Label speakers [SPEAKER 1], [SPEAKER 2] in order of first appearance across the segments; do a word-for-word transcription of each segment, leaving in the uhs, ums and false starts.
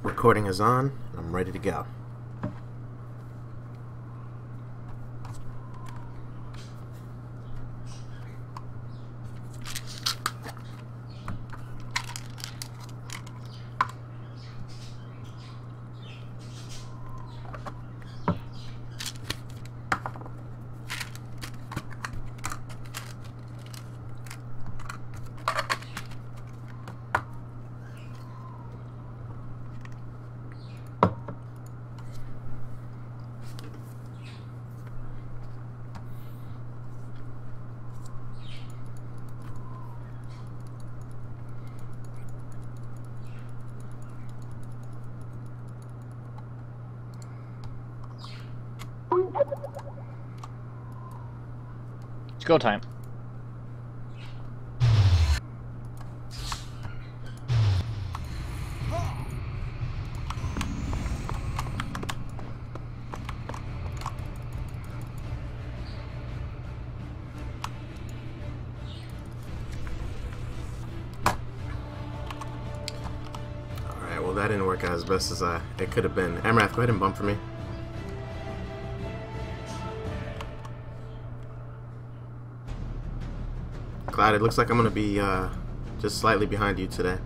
[SPEAKER 1] Recording is on. I'm ready to go.
[SPEAKER 2] It's go time.
[SPEAKER 1] Alright, well that didn't work out as best as uh, it could have been. Amrath, go ahead and bump for me. Cloud, it looks like I'm going to be uh, just slightly behind you today.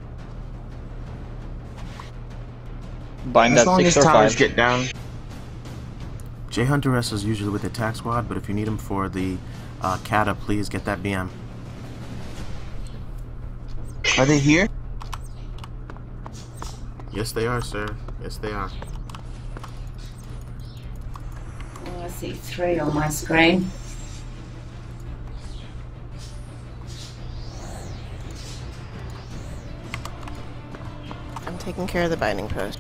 [SPEAKER 2] Bind
[SPEAKER 3] As
[SPEAKER 2] that
[SPEAKER 3] long
[SPEAKER 2] six
[SPEAKER 3] as
[SPEAKER 2] or
[SPEAKER 3] towers
[SPEAKER 2] five.
[SPEAKER 3] get down.
[SPEAKER 1] J Hunter S is usually with the attack squad, but if you need him for the uh, Kata, please get that B M.
[SPEAKER 3] Are they here?
[SPEAKER 1] Yes, they are, sir. Yes, they are.
[SPEAKER 4] Oh, I see three on my screen.
[SPEAKER 5] I'm taking care of the binding post.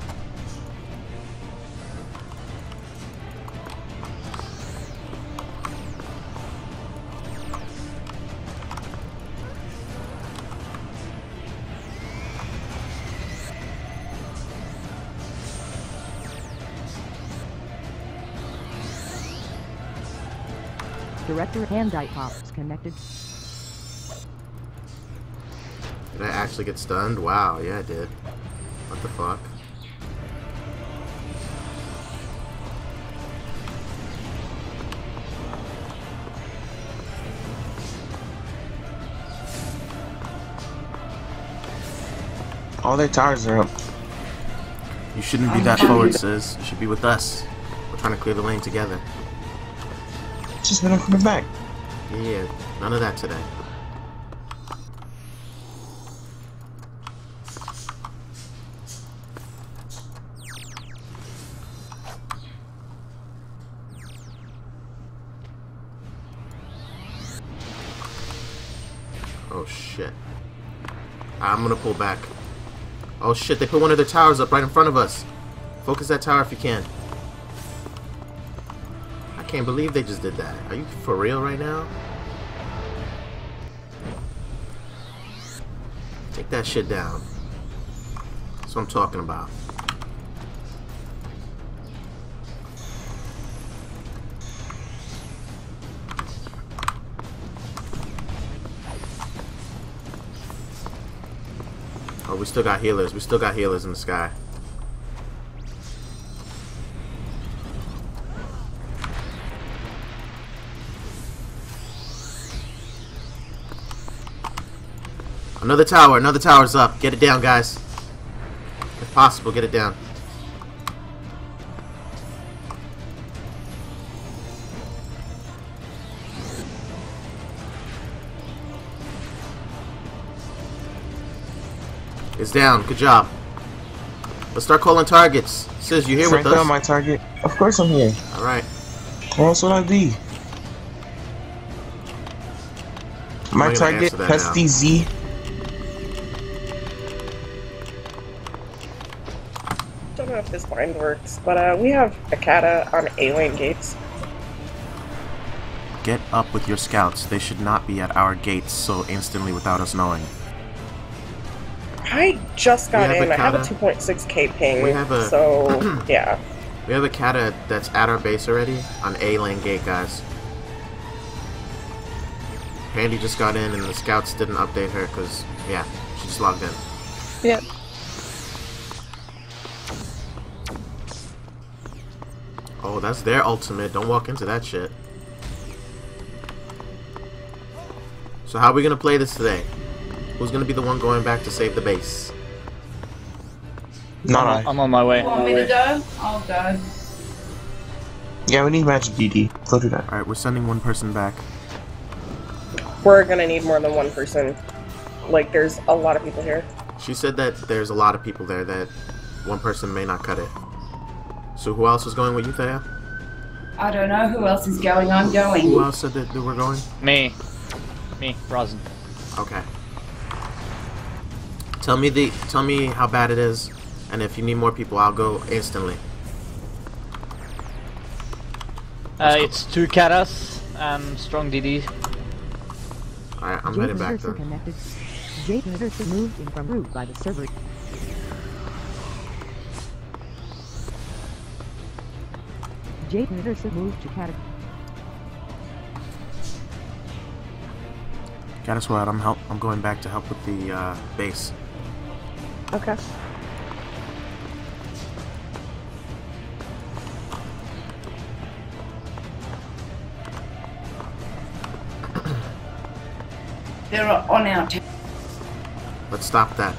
[SPEAKER 6] Director Handite Pops connected.
[SPEAKER 1] Did I actually get stunned? Wow, yeah, I did. What the fuck?
[SPEAKER 3] All their towers are up.
[SPEAKER 1] You shouldn't be that forward, sis. You should be with us. We're trying to clear the lane together.
[SPEAKER 3] Just let them coming back.
[SPEAKER 1] Yeah, none of that today. Oh shit. I'm gonna pull back. Oh shit, they put one of their towers up right in front of us. Focus that tower if you can. I can't believe they just did that. Are you for real right now? Take that shit down. That's what I'm talking about. Oh, we still got healers. We still got healers in the sky. Another tower. Another tower's up. Get it down, guys. If possible, get it down. It's down. Good job. Let's start calling targets. Sis, you here
[SPEAKER 3] Frank
[SPEAKER 1] with us?
[SPEAKER 3] on my target. Of course I'm here.
[SPEAKER 1] Alright.
[SPEAKER 3] Where else would I be? My
[SPEAKER 1] gonna
[SPEAKER 3] target,
[SPEAKER 1] answer that
[SPEAKER 3] S D Z.
[SPEAKER 7] Don't know if this bind works, but uh, we have a Kata on A-lane gates.
[SPEAKER 1] Get up with your scouts. They should not be at our gates so instantly without us knowing.
[SPEAKER 7] I just got
[SPEAKER 1] We have
[SPEAKER 7] in.
[SPEAKER 1] a
[SPEAKER 7] I have a
[SPEAKER 1] Kata.
[SPEAKER 7] two point six K ping.
[SPEAKER 1] We have a-
[SPEAKER 7] So, yeah.
[SPEAKER 1] We have a Kata that's at our base already on A lane gate, guys. Handy just got in and the scouts didn't update her because, yeah, she just logged in.
[SPEAKER 5] Yep.
[SPEAKER 1] Oh, that's their ultimate. Don't walk into that shit. So how are we gonna play this today? Who's gonna be the one going back to save the base?
[SPEAKER 3] Not I.
[SPEAKER 2] I'm on my way.
[SPEAKER 4] You want me to go? I'll go.
[SPEAKER 3] Yeah, we need magic D D. Go do that.
[SPEAKER 1] Alright, we're sending one person back.
[SPEAKER 7] We're gonna need more than one person. Like, there's a lot of people here.
[SPEAKER 1] She said that there's a lot of people there, that one person may not cut it. So who else was going with you, Thea?
[SPEAKER 4] I don't know who else is going. I'm going.
[SPEAKER 1] Who else said that they were going?
[SPEAKER 2] Me. Me, Rosin.
[SPEAKER 1] Okay. Tell me the tell me how bad it is, and if you need more people, I'll go instantly.
[SPEAKER 2] Uh, it's two Katas and strong D D.
[SPEAKER 1] Alright, I'm headed back there.
[SPEAKER 6] Connected. Jade Anderson moved in from root by the server. Jade Anderson moved to category.
[SPEAKER 1] Got us what? I'm help. I'm going back to help with the uh, base.
[SPEAKER 7] Okay.
[SPEAKER 4] They're on our team.
[SPEAKER 1] Let's stop that.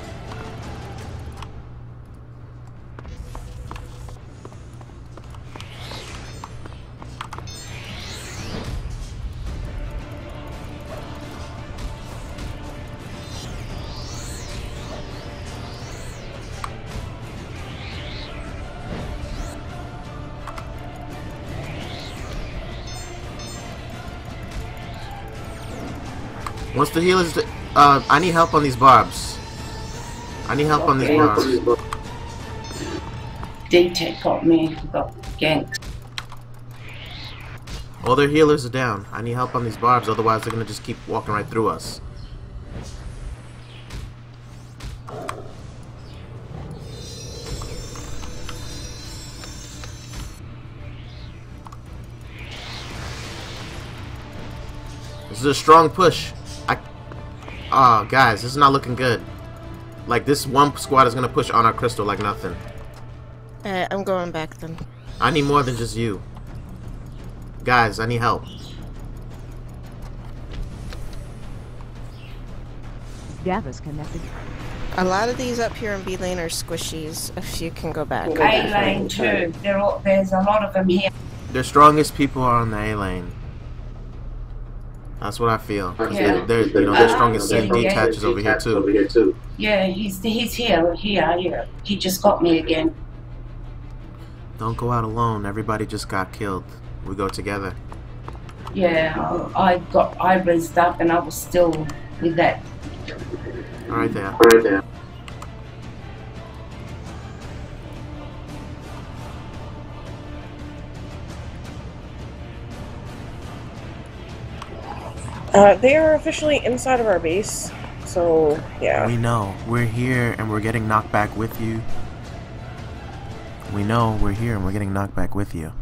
[SPEAKER 1] Once the healers, uh, I need help on these barbs. I need help on these barbs.
[SPEAKER 4] D-Tech got me. Got ganked.
[SPEAKER 1] All their healers are down. I need help on these barbs, otherwise they're gonna just keep walking right through us. This is a strong push. I, oh, guys, this is not looking good. Like, this one squad is gonna push on our crystal like nothing.
[SPEAKER 5] Alright, I'm going back then.
[SPEAKER 1] I need more than just you. Guys, I need help.
[SPEAKER 6] Davos connected.
[SPEAKER 5] A lot of these up here in B lane are squishies. If you can go back.
[SPEAKER 4] A lane too. There all, there's a lot of them here.
[SPEAKER 1] The strongest people are on the A lane. That's what I feel. 'Cause
[SPEAKER 4] Yeah.
[SPEAKER 1] they're, they're, you know, their
[SPEAKER 4] Uh,
[SPEAKER 1] strongest
[SPEAKER 4] yeah,
[SPEAKER 1] C D
[SPEAKER 4] yeah.
[SPEAKER 1] attaches over here too.
[SPEAKER 4] Yeah, he's he's here. Here, here. He just got me again.
[SPEAKER 1] Don't go out alone. Everybody just got killed. We go together.
[SPEAKER 4] Yeah, I, I got I raised up and I was still with that.
[SPEAKER 1] All right there. All right there.
[SPEAKER 7] Uh, they are officially inside of our base, so yeah.
[SPEAKER 1] We know. We're here and we're getting knocked back with you. We know we're here and we're getting knocked back with you.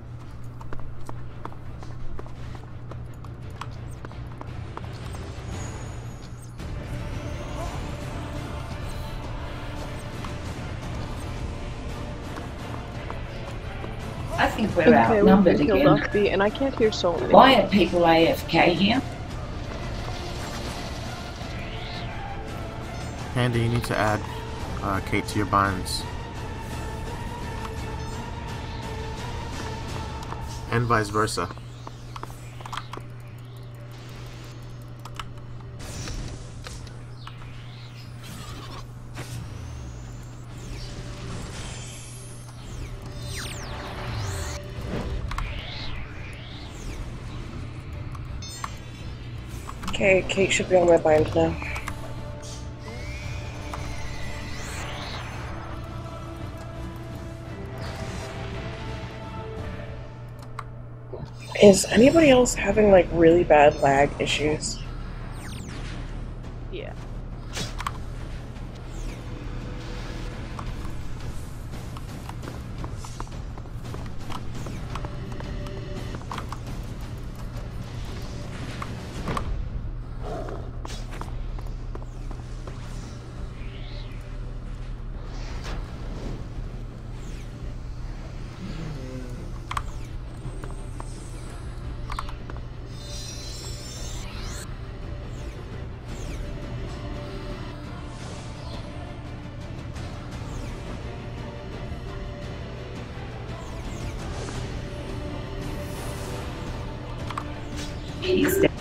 [SPEAKER 4] I think we're
[SPEAKER 7] Okay,
[SPEAKER 4] outnumbered
[SPEAKER 7] we've killed
[SPEAKER 4] again.
[SPEAKER 7] off B, and I can't hear so many.
[SPEAKER 4] Why are people A F K here?
[SPEAKER 1] Panda, you need to add uh, Kate to your binds. And vice versa.
[SPEAKER 7] Okay, Kate should be on my bind now. Is anybody else having like really bad lag issues?
[SPEAKER 6] Yeah.
[SPEAKER 4] He's dead.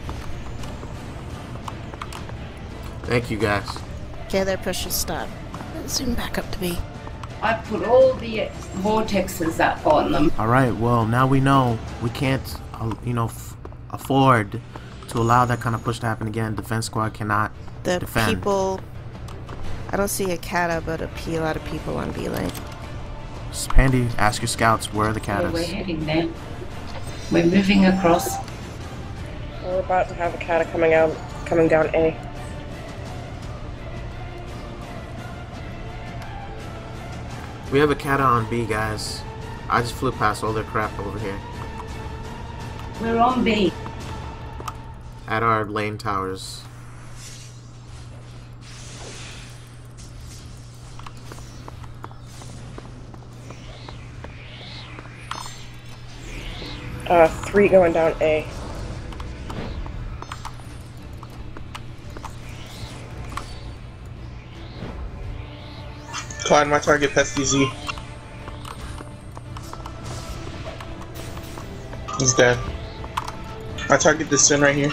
[SPEAKER 1] Thank you, guys.
[SPEAKER 5] Okay, their push has stopped. Zoom back up to B.
[SPEAKER 4] I put all the vortexes up on them.
[SPEAKER 1] All right. Well, now we know we can't, uh, you know, f afford to allow that kind of push to happen again. Defense squad cannot
[SPEAKER 5] The
[SPEAKER 1] defend.
[SPEAKER 5] people... I don't see a Kata, but a P, a lot of people on B lane.
[SPEAKER 1] Pandy, ask your scouts where are the
[SPEAKER 4] Where
[SPEAKER 1] catas.
[SPEAKER 4] we're heading there. We're moving across.
[SPEAKER 7] We're about to have a cata coming out, coming down A.
[SPEAKER 1] We have a cata on B, guys. I just flew past all their crap over here
[SPEAKER 4] We're on B.
[SPEAKER 1] at our lane towers.
[SPEAKER 7] Uh, three going down A.
[SPEAKER 3] Clyde, my target, Pesty Z. He's dead. My target, this sin right here.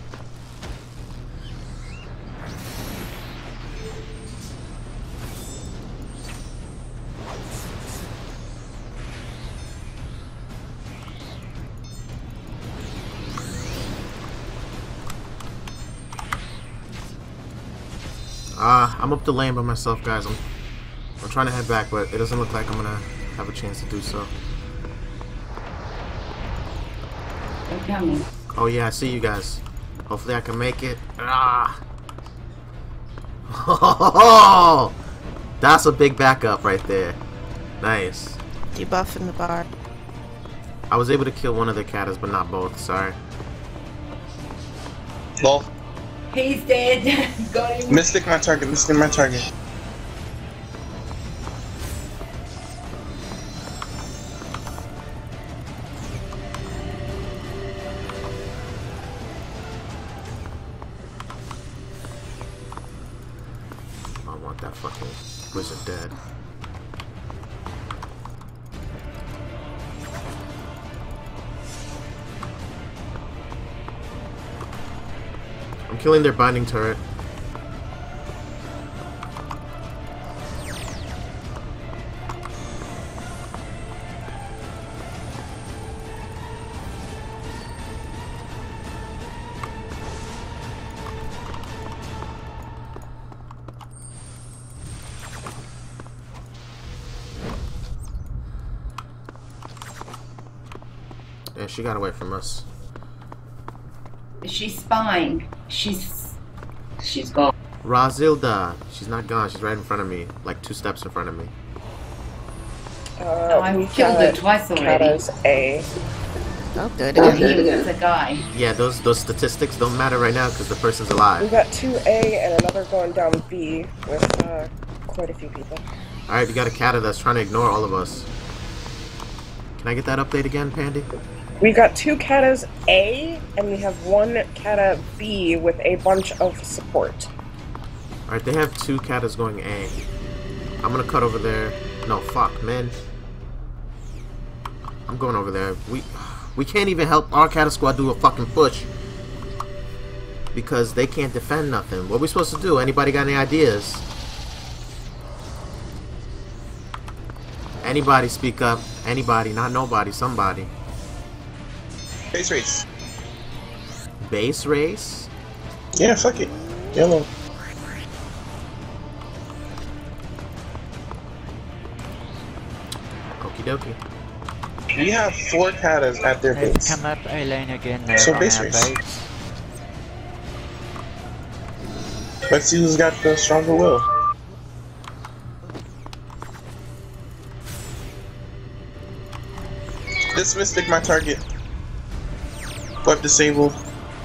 [SPEAKER 1] Ah, uh, I'm up the lane by myself, guys. I'm, I'm trying to head back, but it doesn't look like I'm gonna have a chance to do so.
[SPEAKER 4] They're coming.
[SPEAKER 1] Oh yeah, I see you guys. Hopefully I can make it. Ah. Oh, that's a big backup right there. Nice.
[SPEAKER 5] Debuffing the bar.
[SPEAKER 1] I was able to kill one of the catas, but not both. Sorry.
[SPEAKER 3] Lol.
[SPEAKER 4] He's dead. Got him.
[SPEAKER 3] Mystic, my target. Mystic, my target.
[SPEAKER 1] I want that fucking wizard dead. I'm killing their binding turret. Yeah, she got away from us.
[SPEAKER 4] She's spying. She's she's gone.
[SPEAKER 1] Razilda. She's not gone. She's right in front of me. Like two steps in front of me.
[SPEAKER 7] Uh,
[SPEAKER 4] I
[SPEAKER 7] we
[SPEAKER 4] killed
[SPEAKER 7] got
[SPEAKER 4] her twice already.
[SPEAKER 7] Kata's A.
[SPEAKER 5] Oh, good.
[SPEAKER 4] Oh, he was a guy.
[SPEAKER 1] Yeah, those those statistics don't matter right now because the person's
[SPEAKER 7] We
[SPEAKER 1] alive.
[SPEAKER 7] got two A and another going down B with uh, quite a few people.
[SPEAKER 1] Alright, we got a cata that's trying to ignore all of us. Can I get that update again, Pandy?
[SPEAKER 7] We got two Katas A and we have one Kata B with a bunch of support.
[SPEAKER 1] Alright, they have two catas going A. I'm gonna cut over there. No, fuck, man. I'm going over there. We we can't even help our cata squad do a fucking push. Because they can't defend nothing. What are we supposed to do? Anybody got any ideas? Anybody speak up. Anybody, not nobody, somebody.
[SPEAKER 3] Base race.
[SPEAKER 1] Base race?
[SPEAKER 3] Yeah, fuck it. Yellow.
[SPEAKER 1] Okie dokie.
[SPEAKER 3] We have four Katas at their
[SPEAKER 8] They've
[SPEAKER 3] base.
[SPEAKER 8] come up A lane again. They're
[SPEAKER 3] So
[SPEAKER 8] on
[SPEAKER 3] base
[SPEAKER 8] our
[SPEAKER 3] race.
[SPEAKER 8] base.
[SPEAKER 3] Let's see who's got the stronger will. This Mystic, my target. Web disabled.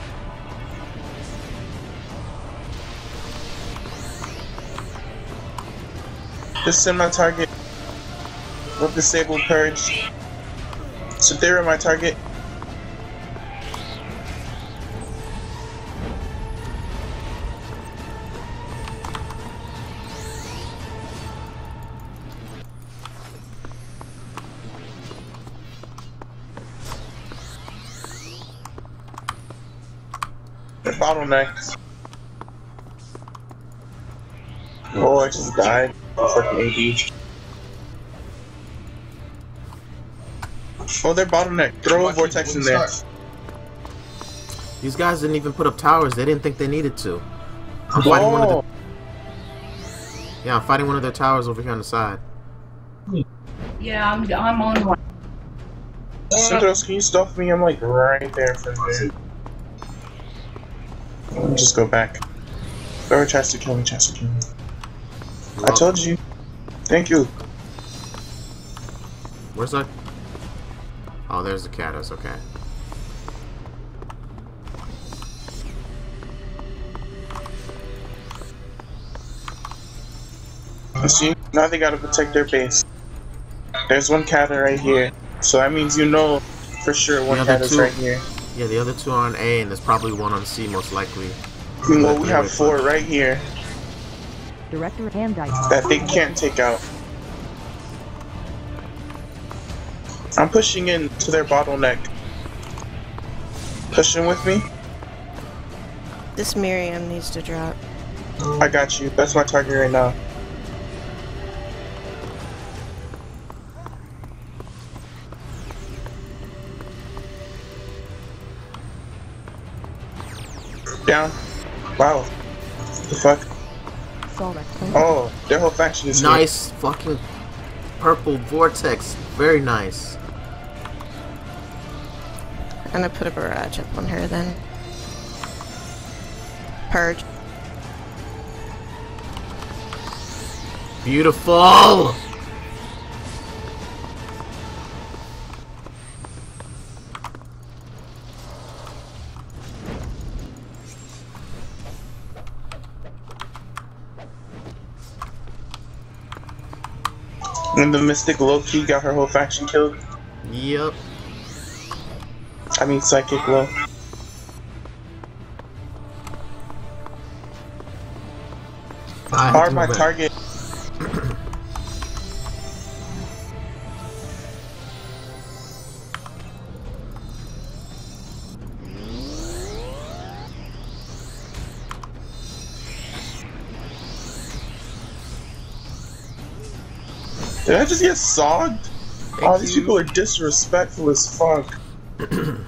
[SPEAKER 3] This Sin, my target. Web disabled, purged. Cythera, my target. They're bottlenecked. Oh, I just died. Fucking A D. Oh, they're bottlenecked. Throw a vortex in there.
[SPEAKER 1] These guys didn't even put up towers. They didn't think they needed to. I'm fighting one of the... Yeah, I'm fighting one of their towers over here on the side.
[SPEAKER 4] Yeah, I'm, I'm on one.
[SPEAKER 3] Centros, can you stuff me? I'm like right there from there. Let me just go back. Whoever tries to kill me, tries to kill me. I told you. Thank you.
[SPEAKER 1] Where's that? Oh, there's the Katas, okay.
[SPEAKER 3] See, now they gotta protect their base. There's one Kata right here. So that means you know for sure one Kata's right here.
[SPEAKER 1] Yeah, the other two are on A, and there's probably one on C, most likely.
[SPEAKER 3] Well, we have four right here
[SPEAKER 6] Director and
[SPEAKER 3] that they can't take out. I'm pushing in to their bottleneck. Pushing with me?
[SPEAKER 5] This Miriam needs to drop.
[SPEAKER 3] I got you. That's my target right now. Down. Wow. The fuck? Oh, their whole faction is
[SPEAKER 1] nice here. Fucking purple vortex. Very nice.
[SPEAKER 5] I'm gonna put a barrage up on her then. Purge.
[SPEAKER 1] Beautiful!
[SPEAKER 3] And the Mystic low-key got her whole faction killed?
[SPEAKER 1] Yep.
[SPEAKER 3] I mean Psychic low. Are my target. Did I just get sogged? Thank oh, these you. people are disrespectful as fuck. Oh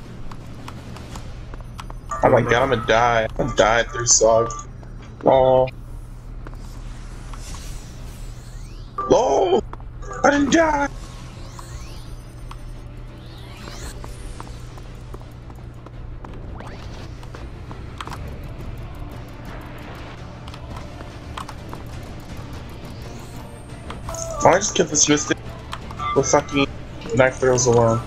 [SPEAKER 3] my god, I'm gonna die. I'm gonna die through sog. Oh. Oh! I didn't die! Why I just kept this mystic with fucking knife throws alone?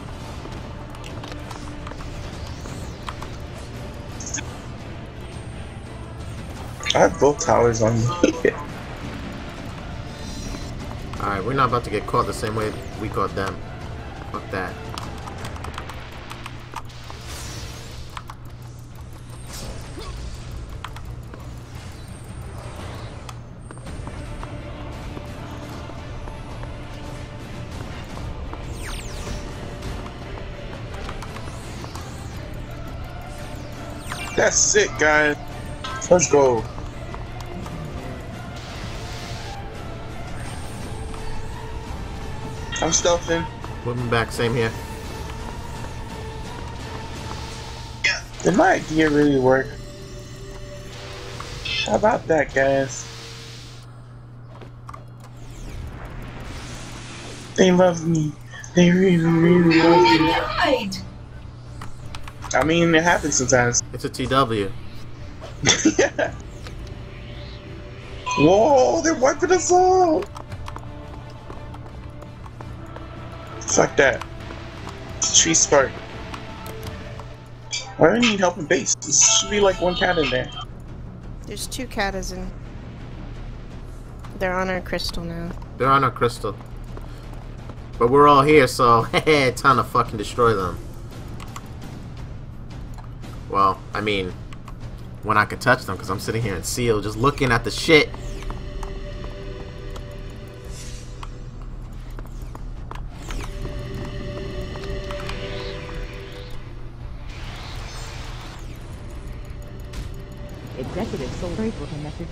[SPEAKER 3] I have both towers on me.
[SPEAKER 1] Alright, we're not about to get caught the same way we caught them. Fuck that.
[SPEAKER 3] That's it, guys. Let's go. I'm stealthing.
[SPEAKER 1] Moving back, same here.
[SPEAKER 3] Did my idea really work? How about that, guys? They love me. They really, really love me.
[SPEAKER 4] Died.
[SPEAKER 3] I mean, it happens sometimes.
[SPEAKER 1] It's a T W.
[SPEAKER 3] Yeah. Whoa, they're wiping us all. Fuck that. Tree spark. Why do I need help in base? There should be like one cat in there.
[SPEAKER 5] There's two Katas in. They're on our crystal now.
[SPEAKER 1] They're on our crystal. But we're all here, so time to fucking destroy them. Well, I mean, when I can touch them, because I'm sitting here in seal, just looking at the shit.
[SPEAKER 6] Executive soul rifle connected.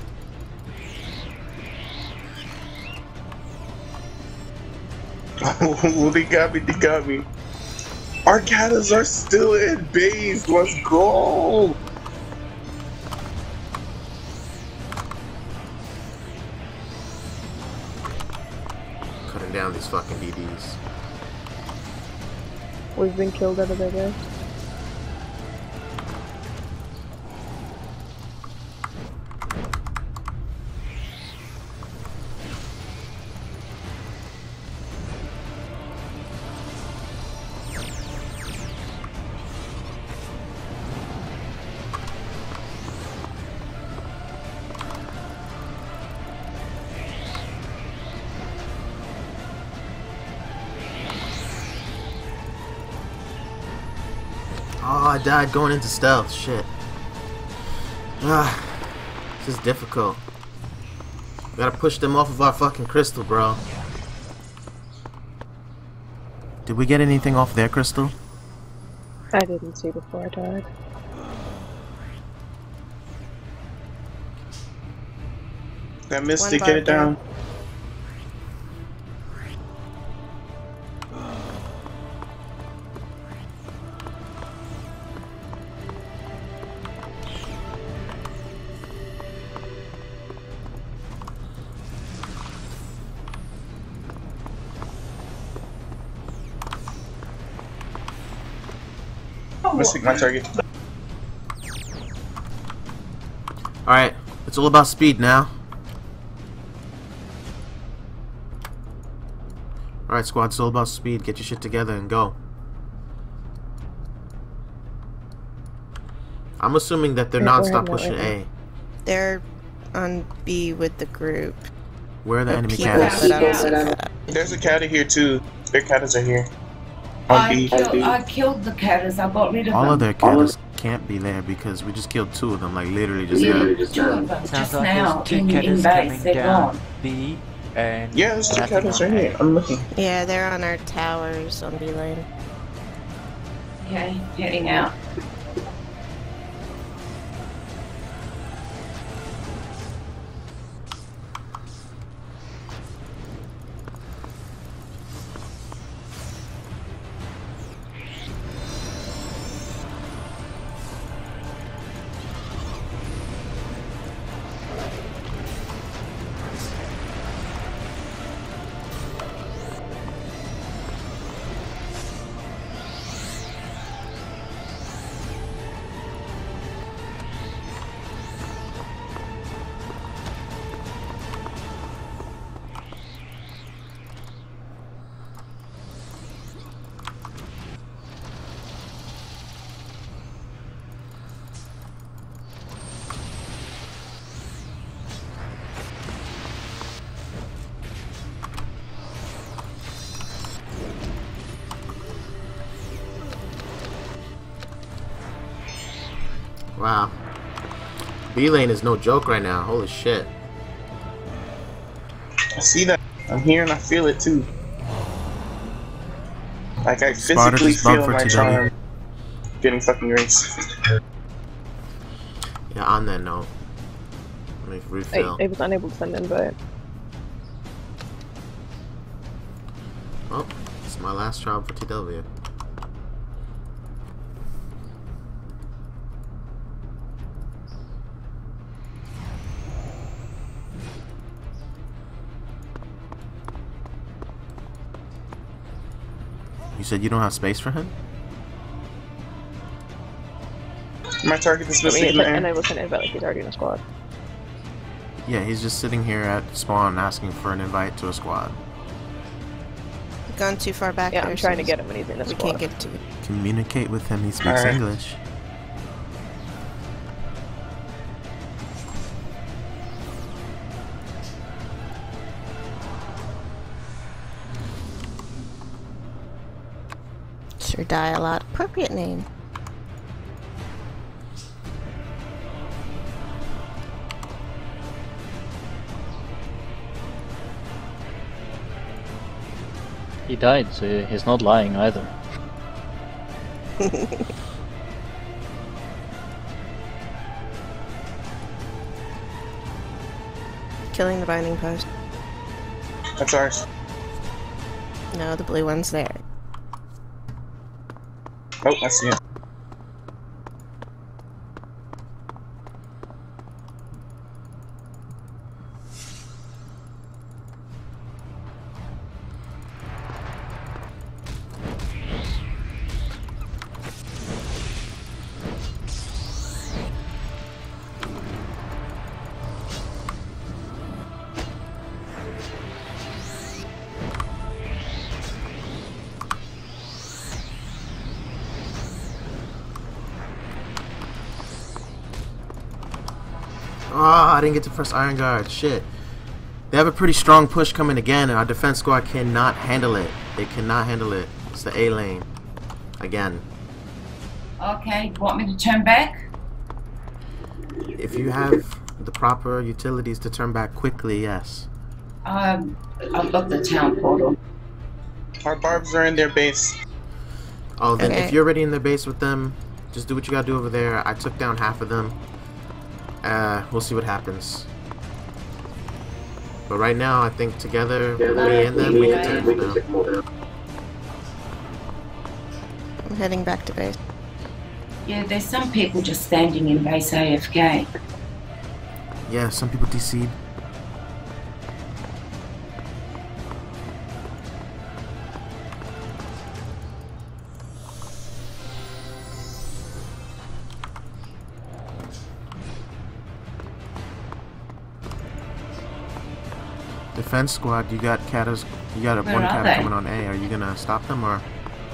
[SPEAKER 3] Oh, they got me, they got me. Our cattas are still in base. Let's go.
[SPEAKER 1] Cutting down these fucking D Ds.
[SPEAKER 7] We've been killed out of their base.
[SPEAKER 1] Oh, I died going into stealth. Shit. Ah, this is difficult. We gotta push them off of our fucking crystal, bro. Did we get anything off their crystal?
[SPEAKER 7] I didn't see before I died.
[SPEAKER 3] That Mystic,
[SPEAKER 5] One
[SPEAKER 3] get it
[SPEAKER 5] bar
[SPEAKER 3] down. Mystic, my target.
[SPEAKER 1] Alright, it's all about speed now. Alright, squad, it's all about speed. Get your shit together and go. I'm assuming that they're
[SPEAKER 7] Yeah,
[SPEAKER 1] non-stop
[SPEAKER 7] we're
[SPEAKER 1] pushing
[SPEAKER 7] heading
[SPEAKER 1] A.
[SPEAKER 5] They're on B with the group.
[SPEAKER 1] Where are the
[SPEAKER 5] Or
[SPEAKER 1] enemy
[SPEAKER 5] people,
[SPEAKER 1] cannons?
[SPEAKER 5] but I don't see that.
[SPEAKER 3] There's a catta here too. Their cattas are here. On
[SPEAKER 4] I,
[SPEAKER 3] B.
[SPEAKER 4] kill, I killed the cattas. I got rid of
[SPEAKER 1] All
[SPEAKER 4] them.
[SPEAKER 1] of their cannons can't be there because we just killed two of them, like literally just
[SPEAKER 4] Yeah,
[SPEAKER 1] now.
[SPEAKER 4] two of them
[SPEAKER 8] Sounds
[SPEAKER 4] just
[SPEAKER 8] like
[SPEAKER 4] now
[SPEAKER 8] there's two
[SPEAKER 4] in, in
[SPEAKER 8] cadders
[SPEAKER 4] base.
[SPEAKER 8] coming
[SPEAKER 4] They're
[SPEAKER 8] down
[SPEAKER 4] gone.
[SPEAKER 8] B and
[SPEAKER 3] Yeah, there's two
[SPEAKER 8] nothing
[SPEAKER 3] cattas
[SPEAKER 8] on
[SPEAKER 3] right
[SPEAKER 8] A.
[SPEAKER 3] here. I'm looking.
[SPEAKER 5] Yeah, they're on our towers on B lane.
[SPEAKER 4] Okay, heading out.
[SPEAKER 1] Wow. B lane is no joke right now. Holy shit.
[SPEAKER 3] I see that. I'm here and I feel it too. Like I
[SPEAKER 1] Sparta
[SPEAKER 3] physically
[SPEAKER 1] just bugged
[SPEAKER 3] feel
[SPEAKER 1] for
[SPEAKER 3] my
[SPEAKER 1] T W.
[SPEAKER 3] charm getting fucking raced.
[SPEAKER 1] Yeah, on that note. Let me
[SPEAKER 7] I,
[SPEAKER 1] refill.
[SPEAKER 7] I was unable to send invite.
[SPEAKER 1] Well, it's my last job for T W. You said you don't have space for him?
[SPEAKER 3] My target is
[SPEAKER 7] I mean,
[SPEAKER 3] missing
[SPEAKER 7] it's
[SPEAKER 3] in
[SPEAKER 7] like,
[SPEAKER 3] there.
[SPEAKER 7] and I was sent invite like he's already in a squad.
[SPEAKER 1] Yeah, he's just sitting here at spawn asking for an invite to a squad.
[SPEAKER 5] We've gone too far back
[SPEAKER 7] Yeah,
[SPEAKER 5] there.
[SPEAKER 7] I'm trying to
[SPEAKER 5] so
[SPEAKER 7] get him when he's in a
[SPEAKER 5] We
[SPEAKER 7] squad.
[SPEAKER 5] can't get to it.
[SPEAKER 1] Communicate with him, he speaks
[SPEAKER 3] Alright.
[SPEAKER 1] English.
[SPEAKER 5] Sir Die a lot. Appropriate name.
[SPEAKER 2] He died, so he's not lying either.
[SPEAKER 5] Killing the binding post.
[SPEAKER 3] That's ours.
[SPEAKER 5] No, the blue one's there.
[SPEAKER 3] Oh, I see it.
[SPEAKER 1] Oh, I didn't get to press Iron Guard. Shit. They have a pretty strong push coming again, and our defense squad cannot handle it. They cannot handle it. It's the A lane. Again.
[SPEAKER 4] Okay, want me to turn back?
[SPEAKER 1] If you have the proper utilities to turn back quickly, yes.
[SPEAKER 4] Um, I've got the town portal.
[SPEAKER 3] Our barbs are in their base.
[SPEAKER 1] Oh, then
[SPEAKER 5] Okay.
[SPEAKER 1] if you're already in their base with them, just do what you gotta do over there. I took down half of them. Uh, we'll see what happens. But right now, I think together, me and them, we can take them down.
[SPEAKER 5] I'm heading back to base.
[SPEAKER 4] Yeah, there's some people just standing in base A F K.
[SPEAKER 1] Yeah, some people D C'd. Defense squad, you got Katas, you got a
[SPEAKER 4] Where
[SPEAKER 1] one
[SPEAKER 4] are
[SPEAKER 1] Kata
[SPEAKER 4] they?
[SPEAKER 1] coming on A. Are you gonna stop them or?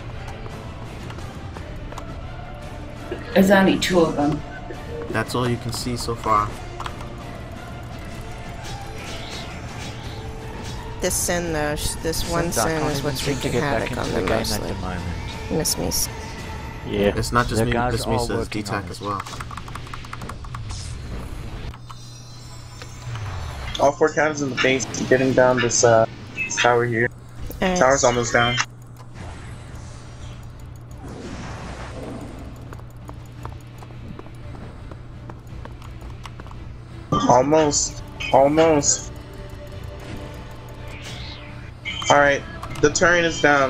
[SPEAKER 4] There's only two of them.
[SPEAKER 1] That's all you can see so far.
[SPEAKER 5] This sin, though, sh- this one
[SPEAKER 2] Since I
[SPEAKER 5] sin
[SPEAKER 2] can't
[SPEAKER 5] is
[SPEAKER 2] even
[SPEAKER 5] what's
[SPEAKER 2] seem to
[SPEAKER 5] wreaking
[SPEAKER 2] get back
[SPEAKER 5] havoc
[SPEAKER 2] into
[SPEAKER 5] on
[SPEAKER 2] the
[SPEAKER 5] them
[SPEAKER 2] game
[SPEAKER 5] mostly.
[SPEAKER 2] at the moment.
[SPEAKER 5] Miss me.
[SPEAKER 2] Yeah.
[SPEAKER 1] It's not just
[SPEAKER 2] the
[SPEAKER 1] me,
[SPEAKER 2] guys
[SPEAKER 1] Miss me
[SPEAKER 2] are
[SPEAKER 1] says
[SPEAKER 2] working
[SPEAKER 1] D-Tac
[SPEAKER 2] on
[SPEAKER 1] as
[SPEAKER 2] it.
[SPEAKER 1] well.
[SPEAKER 3] All four cannons in the base, getting down this uh this tower here.
[SPEAKER 5] Alright.
[SPEAKER 3] Tower's almost down. Almost. Almost. Alright, the turret is down.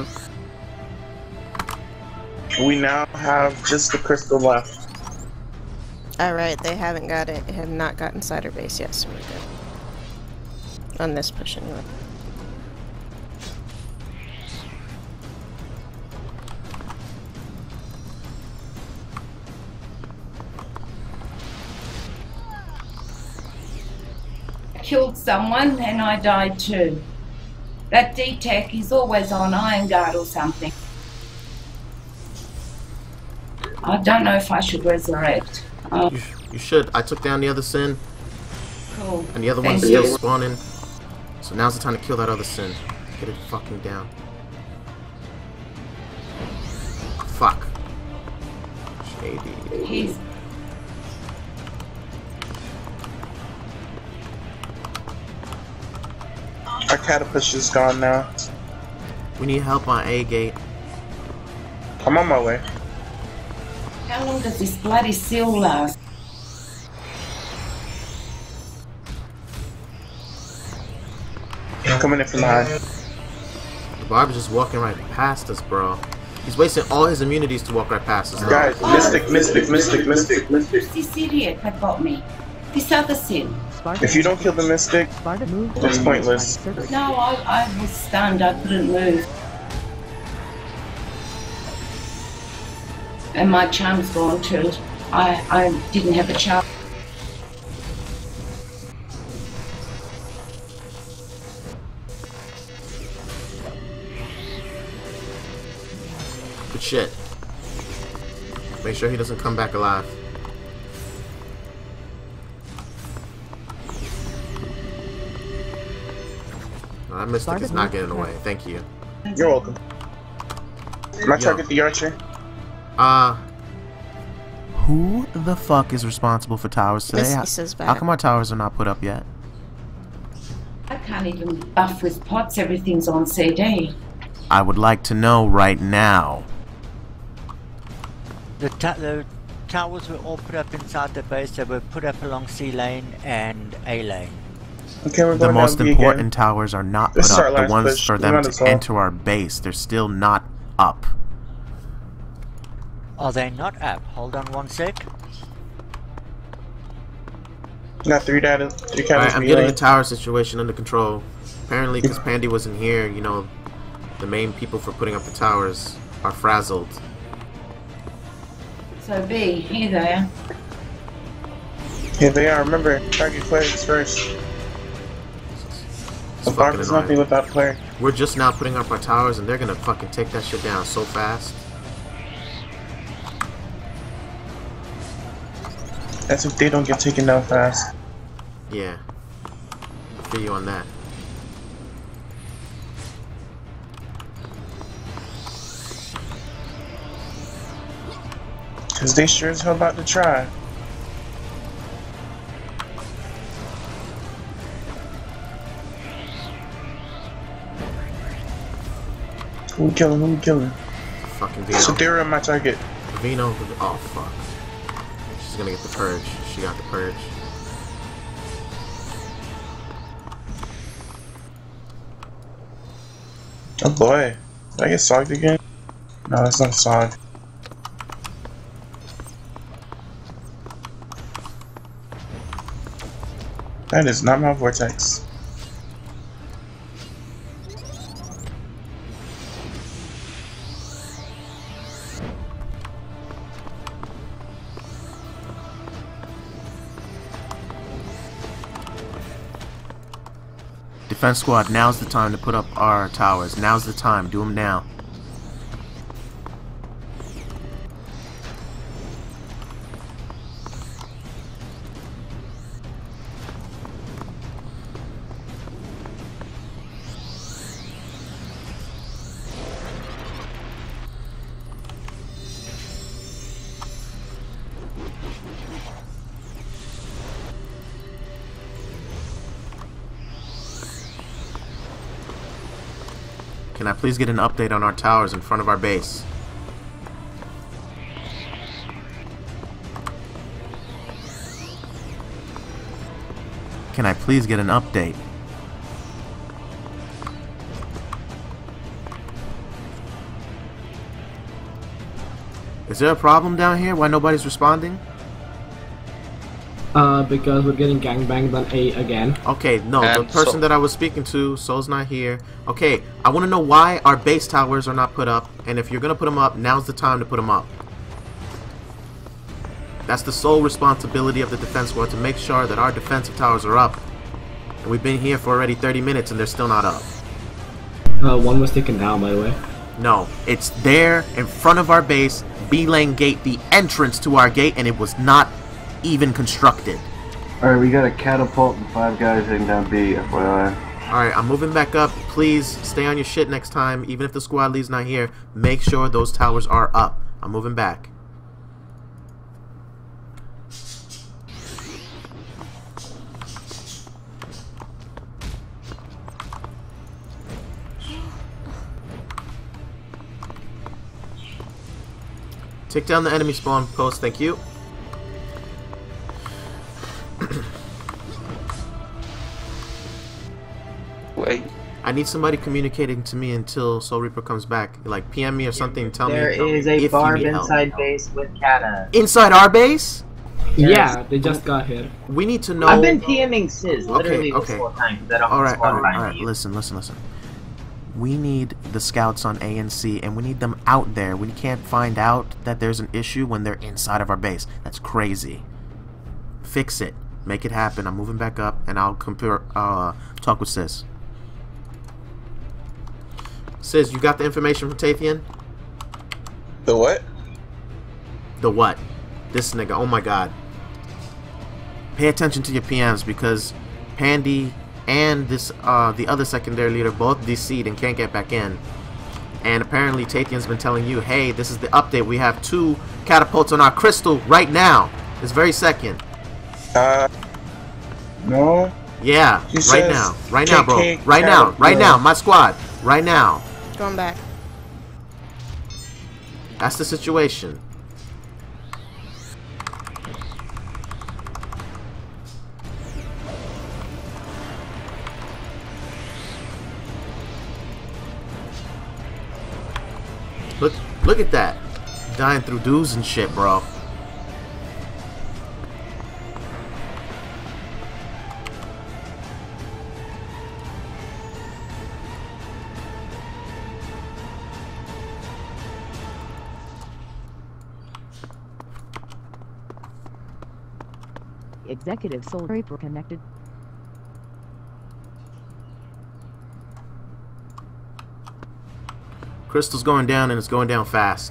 [SPEAKER 3] We now have just the crystal left.
[SPEAKER 5] Alright, they haven't got it, have not got inside our base yet, so we're good. On this push, anyway.
[SPEAKER 4] I killed someone and I died too. That D-Tech is always on Iron Guard or something. I don't know if I should resurrect. Oh,
[SPEAKER 1] You, sh you should. I took down the other sin,
[SPEAKER 4] cool.
[SPEAKER 1] and the other
[SPEAKER 4] Thank
[SPEAKER 1] one's
[SPEAKER 4] you.
[SPEAKER 1] still spawning. So now's the time to kill that other sin. Get it fucking down. Fuck. Shady.
[SPEAKER 4] He's
[SPEAKER 3] Our catapush is gone now.
[SPEAKER 1] We need help on A gate.
[SPEAKER 3] I'm on my way.
[SPEAKER 4] How long does this bloody seal last?
[SPEAKER 3] Coming in from behind.
[SPEAKER 1] The Barb's just walking right past us, bro. He's wasting all his immunities to walk right past us.
[SPEAKER 3] Guys, mystic, mystic, mystic, mystic, mystic.
[SPEAKER 4] Who's this idiot that got me? This other sin.
[SPEAKER 6] Sparta
[SPEAKER 3] If you don't kill the mystic,
[SPEAKER 6] Sparta moved
[SPEAKER 3] That's
[SPEAKER 6] in
[SPEAKER 3] pointless.
[SPEAKER 6] by the server.
[SPEAKER 4] No, I, I was stunned. I couldn't move. And my charm's gone too. I, I didn't have a charm.
[SPEAKER 1] Good shit. Make sure he doesn't come back alive. No, that mystic is not getting away. Thank you.
[SPEAKER 3] you're welcome. My
[SPEAKER 1] Yo.
[SPEAKER 3] target the archer.
[SPEAKER 1] Uh, who the fuck is responsible for towers today?
[SPEAKER 5] Miss
[SPEAKER 1] How,
[SPEAKER 5] Lisa's
[SPEAKER 1] how
[SPEAKER 5] back.
[SPEAKER 1] come our towers are not put up yet?
[SPEAKER 4] I can't even buff with pots. Everything's on C D.
[SPEAKER 1] I would like to know right now.
[SPEAKER 2] The, ta the towers were all put up inside the base. They were put up along C lane and A lane.
[SPEAKER 3] Okay, we're
[SPEAKER 1] The
[SPEAKER 3] going
[SPEAKER 1] most
[SPEAKER 3] down B
[SPEAKER 1] important
[SPEAKER 3] again.
[SPEAKER 1] towers are not
[SPEAKER 3] This
[SPEAKER 1] put
[SPEAKER 3] is our
[SPEAKER 1] up. The
[SPEAKER 3] last
[SPEAKER 1] ones
[SPEAKER 3] push.
[SPEAKER 1] for
[SPEAKER 3] We
[SPEAKER 1] them
[SPEAKER 3] might
[SPEAKER 1] to
[SPEAKER 3] as well.
[SPEAKER 1] enter our base, they're still not up.
[SPEAKER 8] Are they not up? Hold on one sec.
[SPEAKER 3] Got three data, three
[SPEAKER 1] Alright,
[SPEAKER 3] cabins
[SPEAKER 1] I'm
[SPEAKER 3] B
[SPEAKER 1] getting the
[SPEAKER 3] lane.
[SPEAKER 1] tower situation under control. Apparently, because Pandy wasn't here, you know, the main people for putting up the towers are frazzled.
[SPEAKER 4] So B, here they are.
[SPEAKER 3] Here they are. Remember, target clerics first.
[SPEAKER 1] It's
[SPEAKER 3] The bar
[SPEAKER 1] fucking
[SPEAKER 3] is nothing
[SPEAKER 1] annoying.
[SPEAKER 3] without cleric.
[SPEAKER 1] We're just now putting up our towers, and they're gonna fucking take that shit down so fast.
[SPEAKER 3] That's if they don't get taken down fast.
[SPEAKER 1] Yeah. I feel you on that.
[SPEAKER 3] Cause they sure as hell about to try. Who we killing? Who we killing?
[SPEAKER 1] Fucking Vino.
[SPEAKER 3] So they were on my target.
[SPEAKER 1] Vino. Oh, fuck. She's gonna get the purge. She got the purge.
[SPEAKER 3] Oh boy. Did I get sogged again? No, that's not sogged. That is not my vortex.
[SPEAKER 1] Defense squad, now's the time to put up our towers. Now's the time. Do them now. Can I please get an update on our towers in front of our base? Can I please get an update? Is there a problem down here? Why nobody's responding?
[SPEAKER 9] Uh, because we're getting gangbanged on A again.
[SPEAKER 1] Okay, no, the
[SPEAKER 8] And
[SPEAKER 1] person
[SPEAKER 8] so-
[SPEAKER 1] that I was speaking to, Soul's not here. Okay, I want to know why our base towers are not put up, and if you're going to put them up, now's the time to put them up. That's the sole responsibility of the defense squad, to make sure that our defensive towers are up. And we've been here for already thirty minutes, and they're still not up.
[SPEAKER 9] Uh, one was taken down, by the way.
[SPEAKER 1] No, it's there in front of our base, B-lane gate, the entrance to our gate, and it was not even constructed.
[SPEAKER 10] Alright, we got a catapult and five guys heading down B, F Y I.
[SPEAKER 1] Alright, I'm moving back up. Please stay on your shit next time. Even if the squad lead's not here, make sure those towers are up. I'm moving back. Take down the enemy spawn post, thank you.
[SPEAKER 11] Wait.
[SPEAKER 1] I need somebody communicating to me until Soul Reaper comes back. Like P M me or something. Tell
[SPEAKER 12] There
[SPEAKER 1] me.
[SPEAKER 12] is a
[SPEAKER 1] if you
[SPEAKER 12] barb
[SPEAKER 1] need help.
[SPEAKER 12] inside base with Kata.
[SPEAKER 1] Inside our base?
[SPEAKER 9] Yeah, they just got here.
[SPEAKER 1] We need to know.
[SPEAKER 12] I've been PMing Sizz literally
[SPEAKER 1] Okay,
[SPEAKER 12] this
[SPEAKER 1] okay.
[SPEAKER 12] whole time because I don't
[SPEAKER 1] All
[SPEAKER 12] have
[SPEAKER 1] right,
[SPEAKER 12] squad
[SPEAKER 1] all right, all
[SPEAKER 12] behind
[SPEAKER 1] right.
[SPEAKER 12] me.
[SPEAKER 1] Listen, listen, listen. We need the scouts on A and C, and we need them out there. We can't find out that there's an issue when they're inside of our base. That's crazy. Fix it. Make it happen. I'm moving back up, and I'll compare. Uh, talk with Sis. Sis, you got the information from Tathian?
[SPEAKER 3] The what?
[SPEAKER 1] The what? This nigga. Oh my god. Pay attention to your P Ms because Pandy and this uh, the other secondary leader both D C'd and can't get back in. And apparently Tathian's been telling you, hey, this is the update. We have two catapults on our crystal right now. This very second.
[SPEAKER 3] Uh, no.
[SPEAKER 1] Yeah,
[SPEAKER 3] He
[SPEAKER 1] right
[SPEAKER 3] says
[SPEAKER 1] now. Right now, bro.
[SPEAKER 3] K K
[SPEAKER 1] Right now.
[SPEAKER 3] catapult.
[SPEAKER 1] Right now. My squad. Right now.
[SPEAKER 5] Going back.
[SPEAKER 1] That's the situation. Look, look at that. Dying through dudes and shit, bro.
[SPEAKER 6] Executive Soul Reaper connected.
[SPEAKER 1] Crystal's going down and it's going down fast.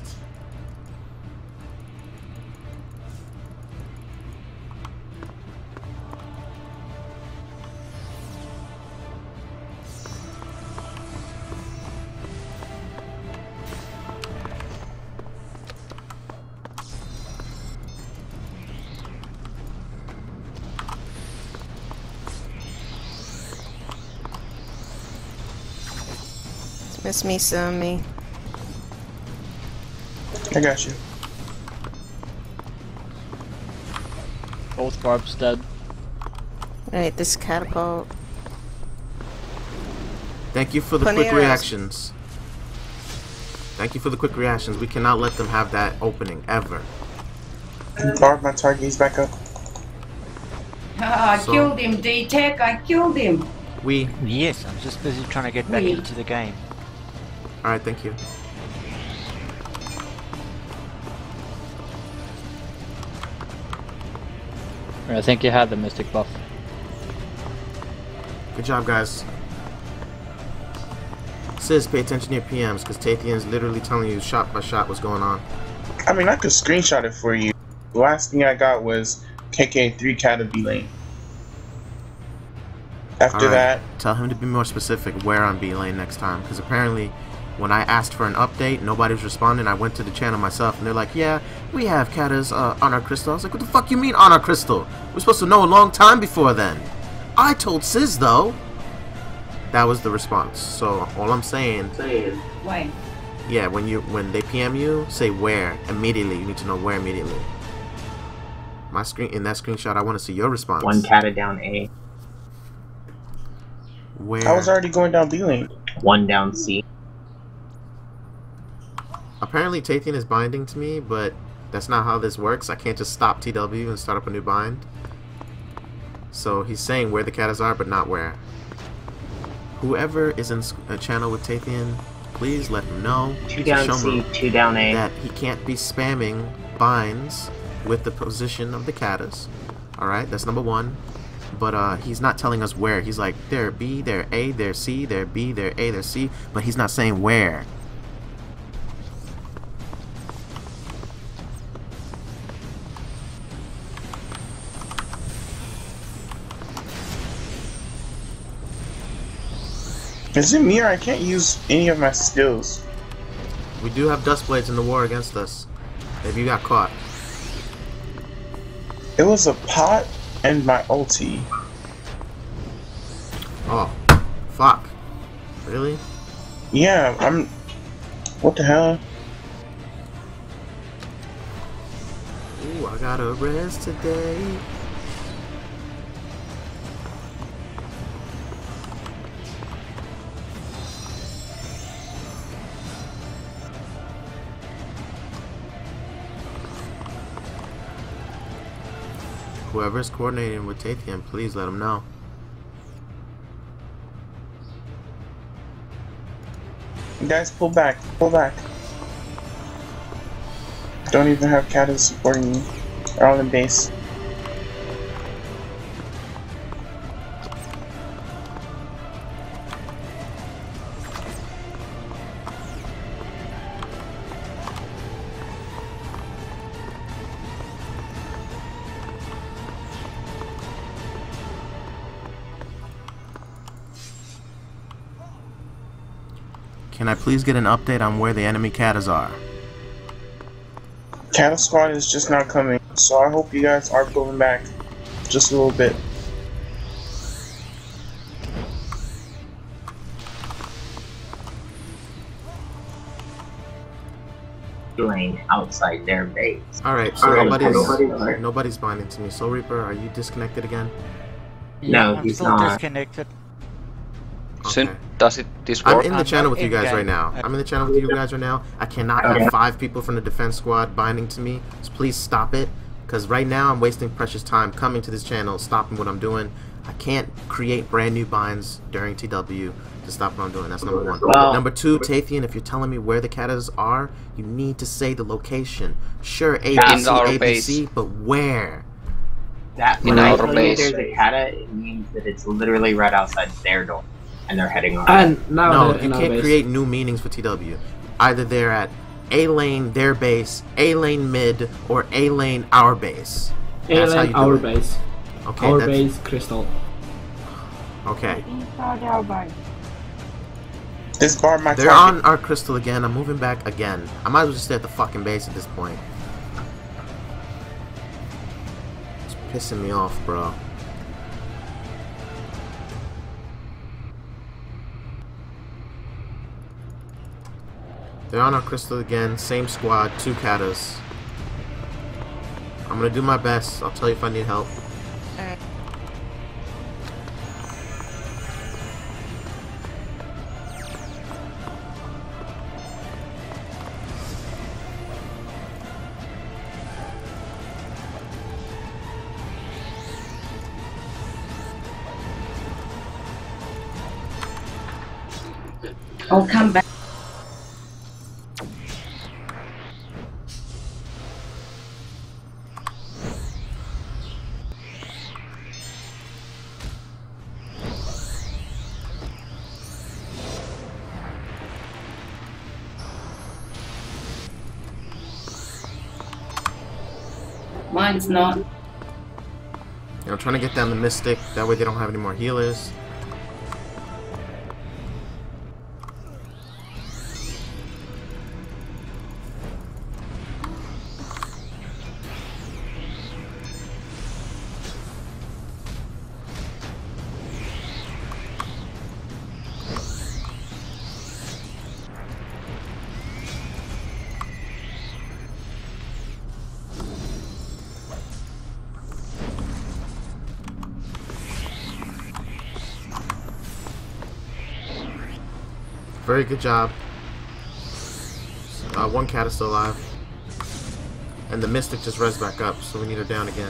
[SPEAKER 5] Miss me some me.
[SPEAKER 3] I got you.
[SPEAKER 2] Both barbs dead.
[SPEAKER 5] Alright, this catapult.
[SPEAKER 1] Thank you for the
[SPEAKER 5] Plenty
[SPEAKER 1] quick
[SPEAKER 5] of
[SPEAKER 1] reactions. Thank you for the quick reactions. We cannot let them have that opening, ever.
[SPEAKER 3] Barb, my target, he's back up.
[SPEAKER 4] Ah, I
[SPEAKER 1] So-
[SPEAKER 4] killed him, D-Tech. I killed him.
[SPEAKER 1] We...
[SPEAKER 8] Yes, I'm just busy trying to get back
[SPEAKER 4] We-
[SPEAKER 8] into the game.
[SPEAKER 1] Alright, thank you.
[SPEAKER 2] I think you had the Mystic buff.
[SPEAKER 1] Good job, guys. Sis, pay attention to your P Ms, because Tathian's literally telling you shot by shot what's going on.
[SPEAKER 3] I mean, I could screenshot it for you. The last thing I got was K K three Cat of B lane. After
[SPEAKER 1] Alright,
[SPEAKER 3] that,
[SPEAKER 1] tell him to be more specific where on B lane next time, because apparently when I asked for an update, nobody was responding. I went to the channel myself, and they're like, yeah, we have Kata's uh, on our crystal. I was like, what the fuck you mean on our crystal? We're supposed to know a long time before then. I told Sis, though. That was the response. So all I'm saying,
[SPEAKER 4] Wait.
[SPEAKER 1] yeah, when you when they P M you, say where immediately. You need to know where immediately. My screen in that screenshot, I want to see your response.
[SPEAKER 12] One Cata down A.
[SPEAKER 1] Where?
[SPEAKER 3] I was already going down B lane.
[SPEAKER 12] One down C.
[SPEAKER 1] Apparently Tathian is binding to me, but that's not how this works. I can't just stop T W and start up a new bind. So he's saying where the Katas are, but not where. Whoever is in a channel with Tathian, please let him know.
[SPEAKER 12] Two
[SPEAKER 1] to
[SPEAKER 12] down
[SPEAKER 1] show
[SPEAKER 12] C,
[SPEAKER 1] him
[SPEAKER 12] two down A.
[SPEAKER 1] that he can't be spamming binds with the position of the Katas. Alright, that's number one. But uh, he's not telling us where. He's like, they're B, they're A, they're C, they're B, they're A, they're C, but he's not saying where.
[SPEAKER 3] Is it me or I can't use any of my skills?
[SPEAKER 1] We do have dust blades in the war against us. If you got caught.
[SPEAKER 3] It was a pot and my ulti.
[SPEAKER 1] Oh, fuck. Really?
[SPEAKER 3] Yeah, I'm... What the hell?
[SPEAKER 1] Ooh, I got a rest today. Whoever's coordinating with Tathian, please let him know.
[SPEAKER 3] Guys, pull back. Pull back. Don't even have Katas supporting me. They're all in base.
[SPEAKER 1] Can I please get an update on where the enemy Katas are?
[SPEAKER 3] Kata squad is just not coming, so I hope you guys are pulling back just a little bit.
[SPEAKER 12] Lane outside their base.
[SPEAKER 1] Alright, so
[SPEAKER 12] Alright,
[SPEAKER 1] nobody's,
[SPEAKER 12] nobody's-
[SPEAKER 1] nobody's binding to me. Soul Reaper, are you disconnected again?
[SPEAKER 12] No,
[SPEAKER 8] I'm
[SPEAKER 12] he's
[SPEAKER 8] still
[SPEAKER 12] not.
[SPEAKER 8] disconnected.
[SPEAKER 1] Okay.
[SPEAKER 11] Does it
[SPEAKER 1] I'm in the channel with you guys right now. I'm in the channel with you guys right now. I cannot have five people from the defense squad binding to me. So please stop it. Because right now I'm wasting precious time coming to this channel, stopping what I'm doing. I can't create brand new binds during T W to stop what I'm doing. That's number one.
[SPEAKER 12] Well,
[SPEAKER 1] number two, Tathian, if you're telling me where the katas are, you need to say the location. Sure, A B C, A B C, but where?
[SPEAKER 12] That
[SPEAKER 11] In
[SPEAKER 12] when I
[SPEAKER 11] our
[SPEAKER 12] tell you
[SPEAKER 11] base.
[SPEAKER 12] there's a kata, it means that it's literally right outside their door, and they're heading on.
[SPEAKER 9] And now
[SPEAKER 1] No,
[SPEAKER 9] they're
[SPEAKER 1] you
[SPEAKER 9] in our
[SPEAKER 1] can't
[SPEAKER 9] base.
[SPEAKER 1] create new meanings for T W. Either they're at A lane, their base, A lane mid, or A lane, our base.
[SPEAKER 9] A
[SPEAKER 1] That's how
[SPEAKER 9] lane,
[SPEAKER 1] you do
[SPEAKER 9] our
[SPEAKER 1] it.
[SPEAKER 9] base.
[SPEAKER 1] Okay,
[SPEAKER 9] Our
[SPEAKER 1] that's-
[SPEAKER 9] base, Crystal.
[SPEAKER 1] Okay.
[SPEAKER 3] This bar my
[SPEAKER 1] They're
[SPEAKER 3] target.
[SPEAKER 1] on our crystal again. I'm moving back again. I might as well just stay at the fucking base at this point. It's pissing me off, bro. They're on our crystal again. Same squad. Two katas. I'm gonna do my best. I'll tell you if I need help.
[SPEAKER 5] Alright.
[SPEAKER 4] I'll come back. Mine's not.
[SPEAKER 1] You know, I'm trying to get down the Mystic. That way they don't have any more healers. Very good job. Uh, one cat is still alive. And the Mystic just res back up, so we need her down again.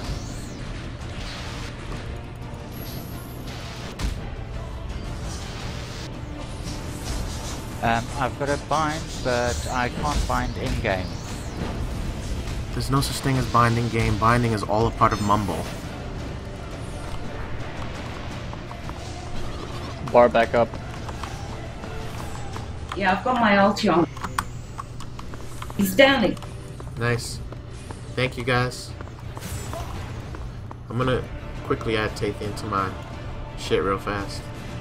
[SPEAKER 8] Um, I've got a bind, but I can't bind in-game.
[SPEAKER 1] There's no such thing as binding game. Binding is all a part of Mumble.
[SPEAKER 2] Bar back up.
[SPEAKER 4] Yeah, I've got my ulti on. He's downing.
[SPEAKER 1] Nice. Thank you guys. I'm gonna quickly add Tathian to my shit real fast.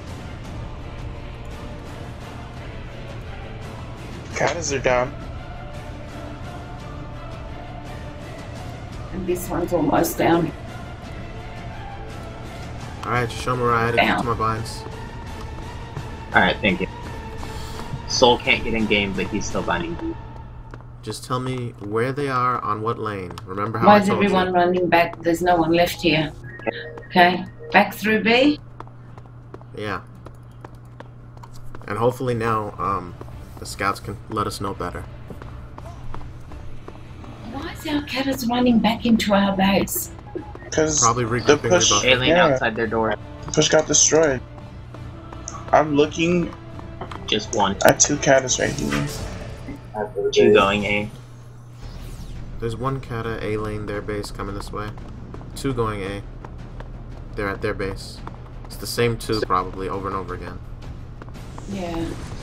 [SPEAKER 3] Katas are down.
[SPEAKER 4] And this one's almost down.
[SPEAKER 1] Alright, just show me where I added you
[SPEAKER 4] Down.
[SPEAKER 1] to my binds.
[SPEAKER 12] Alright, thank you. Soul can't get in game, but he's still binding you.
[SPEAKER 1] Just tell me where they are on what lane. Remember how
[SPEAKER 4] Why
[SPEAKER 1] I
[SPEAKER 4] is
[SPEAKER 1] told
[SPEAKER 4] everyone
[SPEAKER 1] you.
[SPEAKER 4] running back? There's no one left here. Okay, back through B.
[SPEAKER 1] Yeah. And hopefully now, um, the scouts can let us know better.
[SPEAKER 4] Why is our Katas running back into our base?
[SPEAKER 3] Because
[SPEAKER 1] Probably
[SPEAKER 3] the
[SPEAKER 1] regrouping
[SPEAKER 3] push,
[SPEAKER 1] with
[SPEAKER 12] Alien
[SPEAKER 3] yeah,
[SPEAKER 12] outside their door.
[SPEAKER 3] the push got destroyed. I'm looking
[SPEAKER 12] Just one.
[SPEAKER 3] at two katas right here.
[SPEAKER 12] Two going A.
[SPEAKER 1] There's one kata A lane, their base coming this way. Two going A. They're at their base. It's the same two probably over and over again.
[SPEAKER 4] Yeah.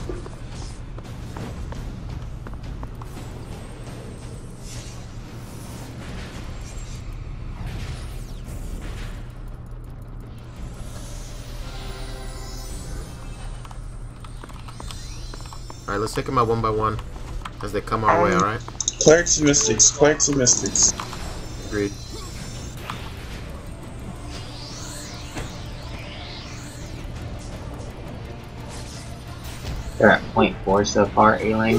[SPEAKER 1] Alright, let's take them out one by one as they come our way,
[SPEAKER 3] Um,
[SPEAKER 1] alright?
[SPEAKER 3] Clerics and Mystics, Clerics and Mystics.
[SPEAKER 1] Agreed.
[SPEAKER 12] They're at point four so far, A lane.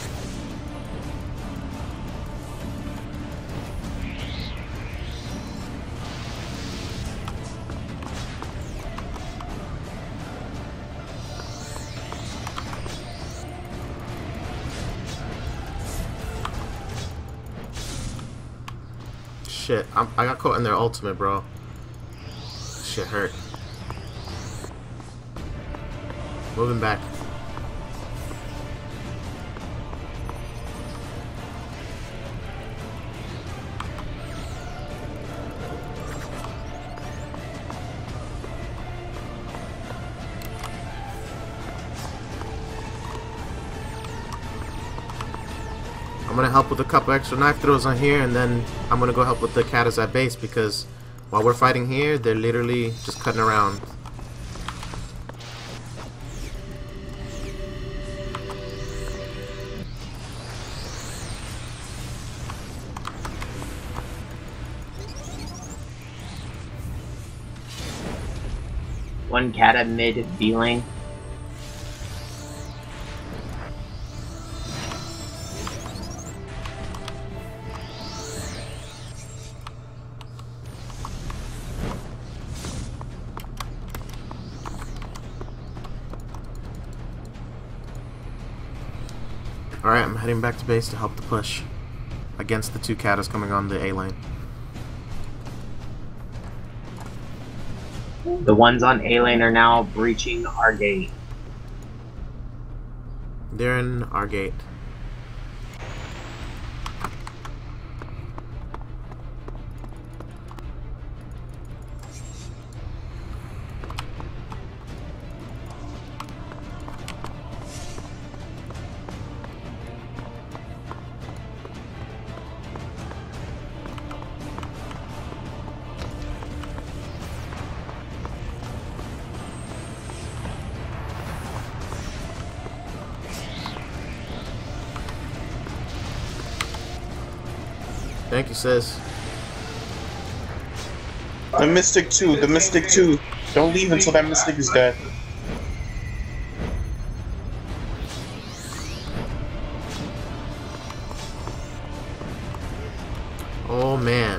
[SPEAKER 1] shit. I'm, I got caught in their ultimate, bro. Shit hurt. Moving back. I'm gonna help with a couple extra knife throws on here, and then I'm gonna go help with the Katas at base, because while we're fighting here, they're literally just cutting around.
[SPEAKER 12] One Kata mid B-lane.
[SPEAKER 1] Alright, I'm heading back to base to help the push against the two Katas coming on the A lane.
[SPEAKER 12] The ones on A lane are now breaching our gate.
[SPEAKER 1] They're in our gate. Thank you, sis.
[SPEAKER 3] The Mystic too, the Mystic too. Don't leave until that Mystic is dead.
[SPEAKER 1] Oh man.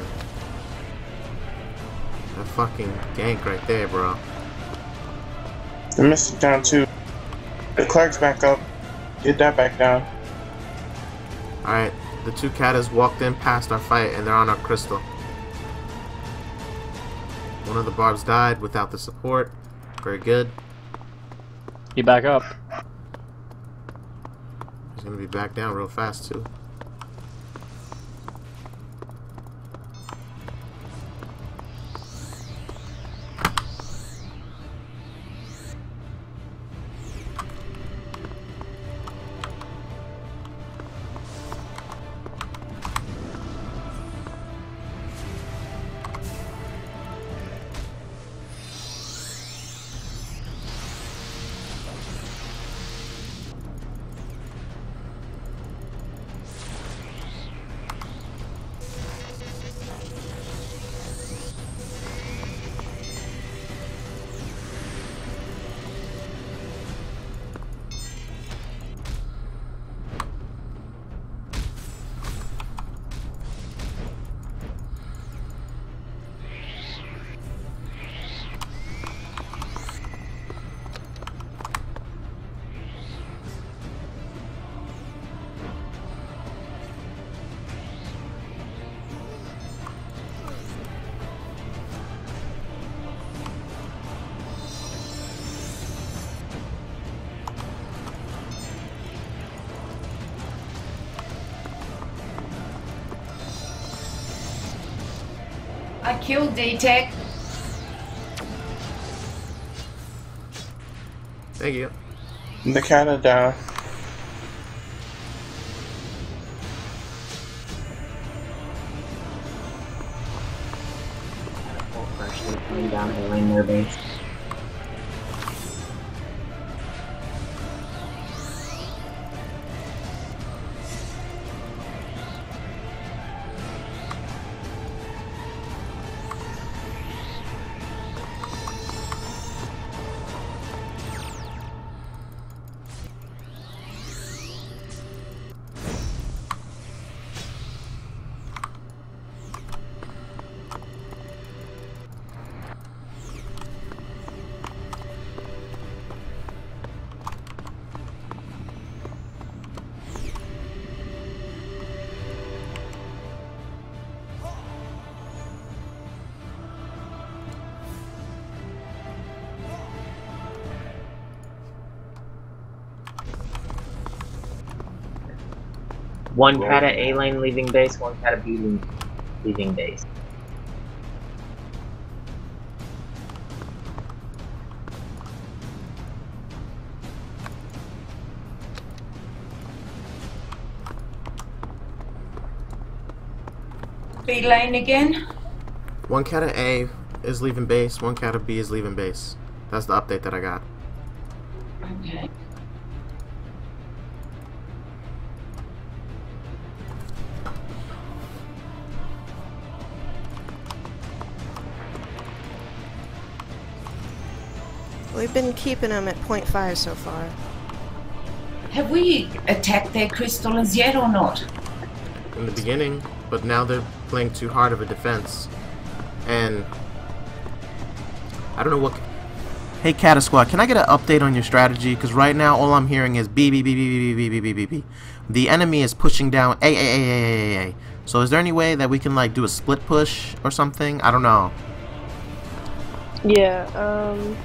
[SPEAKER 1] That fucking gank right there, bro.
[SPEAKER 3] The Mystic down too. The Clark's back up. Get that back down.
[SPEAKER 1] Alright, the two Katas walked in past our fight and they're on our crystal. One of the barbs died without the support. Very good.
[SPEAKER 2] You back up.
[SPEAKER 1] He's gonna be back down real fast too.
[SPEAKER 4] I killed D-Tech.
[SPEAKER 1] Thank you.
[SPEAKER 3] The Kata down.
[SPEAKER 12] Freshly coming down A lane their base. One cat at A lane leaving base, one cat at B lane leaving base.
[SPEAKER 4] B lane again.
[SPEAKER 1] One cat at A is leaving base, one cat at B is leaving base. That's the update that I got.
[SPEAKER 4] Okay.
[SPEAKER 5] We've been keeping them at point five so far.
[SPEAKER 4] Have we attacked their crystal as yet or not?
[SPEAKER 1] In the beginning, but now they're playing too hard of a defense. And I don't know what... Hey Cata Squad, can I get an update on your strategy? Because right now all I'm hearing is B, B, B, B, B, B, B, B, B, B. The enemy is pushing down A, A, A, A, A, A. So is there any way that we can like do a split push or something? I don't know.
[SPEAKER 11] Yeah, um...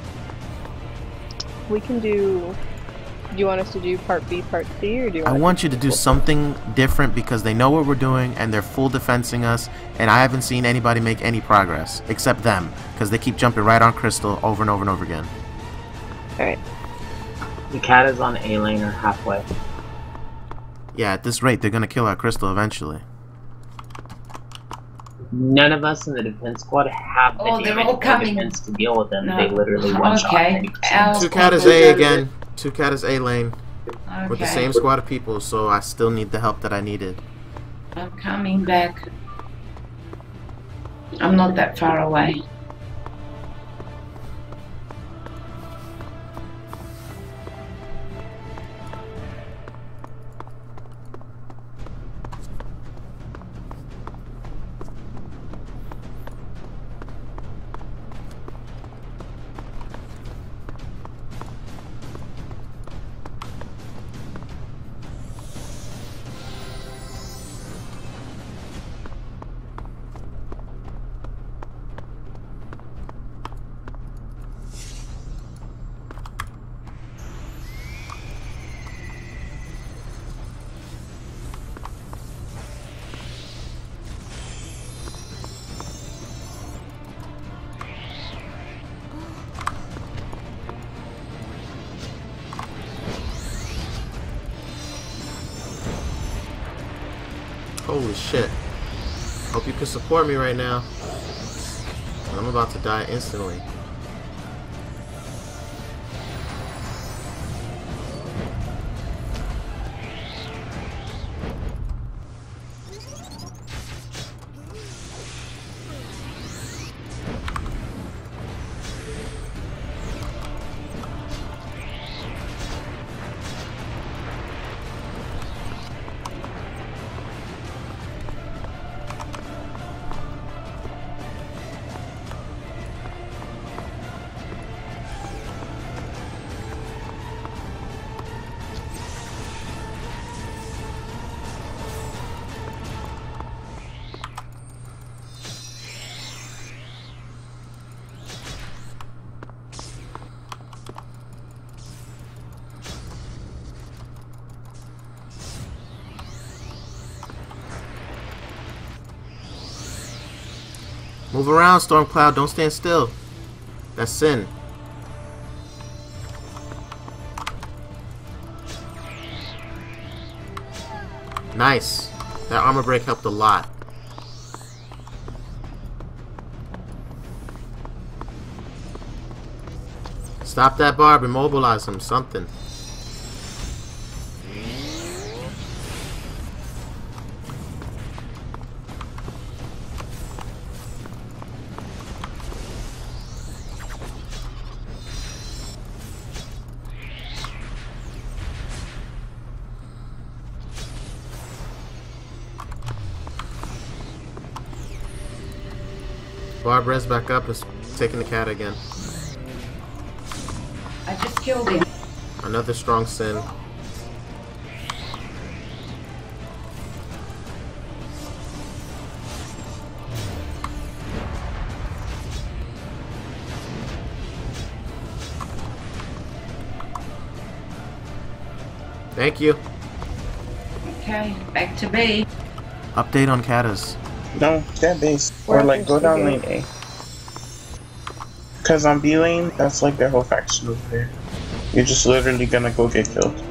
[SPEAKER 11] we can do... Do you want us to do part B, part C, or do you want
[SPEAKER 1] I want you to do something different because they know what we're doing and they're full defensing us, and I haven't seen anybody make any progress except them because they keep jumping right on Crystal over and over and over again.
[SPEAKER 11] Alright.
[SPEAKER 12] The cat is on A lane or halfway.
[SPEAKER 1] Yeah, at this rate, they're gonna kill our Crystal eventually.
[SPEAKER 12] None of us in the defense squad have the
[SPEAKER 4] Oh, they're
[SPEAKER 12] damage
[SPEAKER 4] all
[SPEAKER 12] or
[SPEAKER 4] coming.
[SPEAKER 12] defense to deal with them.
[SPEAKER 4] No.
[SPEAKER 12] They literally one shot.
[SPEAKER 4] Okay. Our
[SPEAKER 1] Two
[SPEAKER 4] squad
[SPEAKER 1] cat is
[SPEAKER 4] was
[SPEAKER 1] A
[SPEAKER 4] over
[SPEAKER 1] again. Two cat is A lane.
[SPEAKER 4] Okay.
[SPEAKER 1] With the same squad of people, so I still need the help that I needed.
[SPEAKER 4] I'm coming back. I'm not that far away.
[SPEAKER 1] Holy shit. Hope you can support me right now. I'm about to die instantly. Move around, Stormcloud. Don't stand still. That's sin. Nice. That armor break helped a lot. Stop that barb. Immobilize him. Something. Barb res back up, is taking the cat again.
[SPEAKER 4] I just killed him.
[SPEAKER 1] Another strong sin. Thank you.
[SPEAKER 4] Okay, back to B.
[SPEAKER 1] Update on Katas.
[SPEAKER 3] No, that base. Or like go down lane A. Cause on B lane, that's like their whole faction over there. You're just literally gonna go get killed.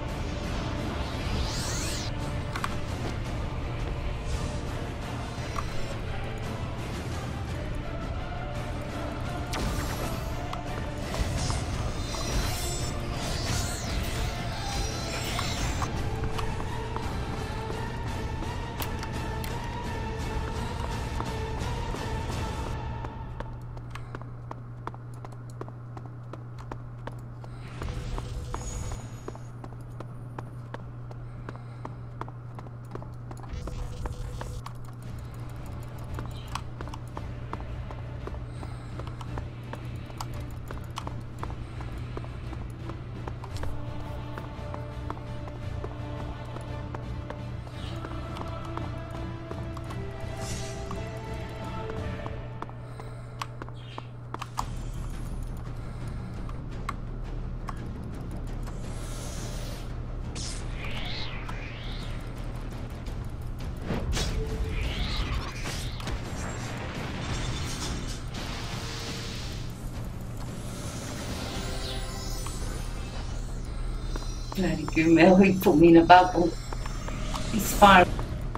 [SPEAKER 4] Bloody Gumel, he put me in a bubble. He's fine.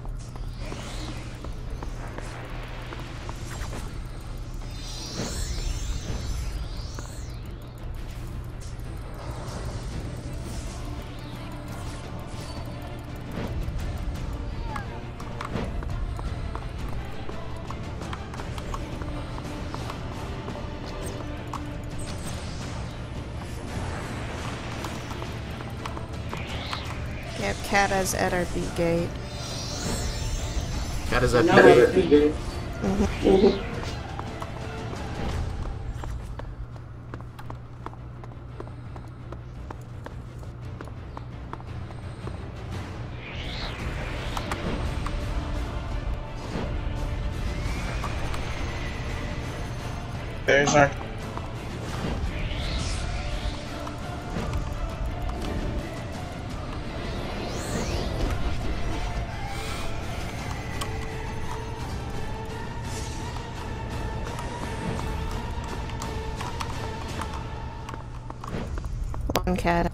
[SPEAKER 5] Yep, Kata's at our B gate.
[SPEAKER 1] Kata's at
[SPEAKER 4] No,
[SPEAKER 1] B gate.
[SPEAKER 5] Mm-hmm.
[SPEAKER 3] There's our.
[SPEAKER 5] One Kata.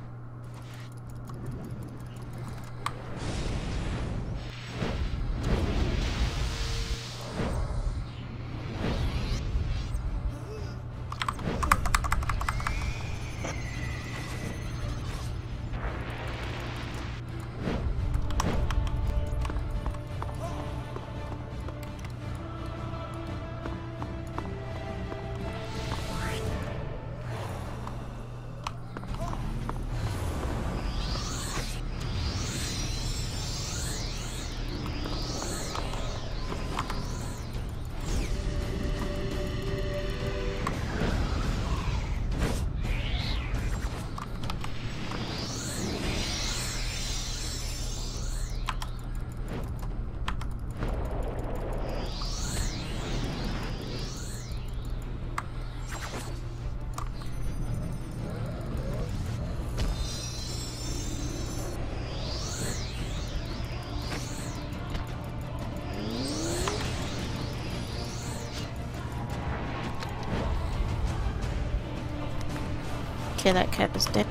[SPEAKER 5] Okay, that cat is dead.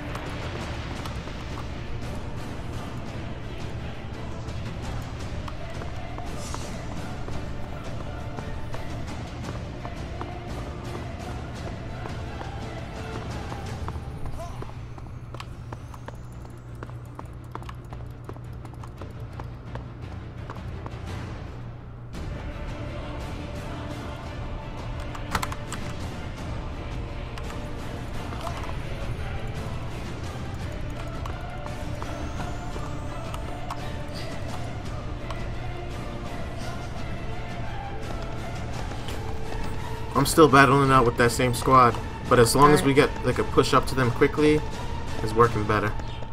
[SPEAKER 1] I'm still battling out with that same squad, but as long
[SPEAKER 5] All
[SPEAKER 1] as
[SPEAKER 5] right.
[SPEAKER 1] we get like a push up to them quickly, it's working better.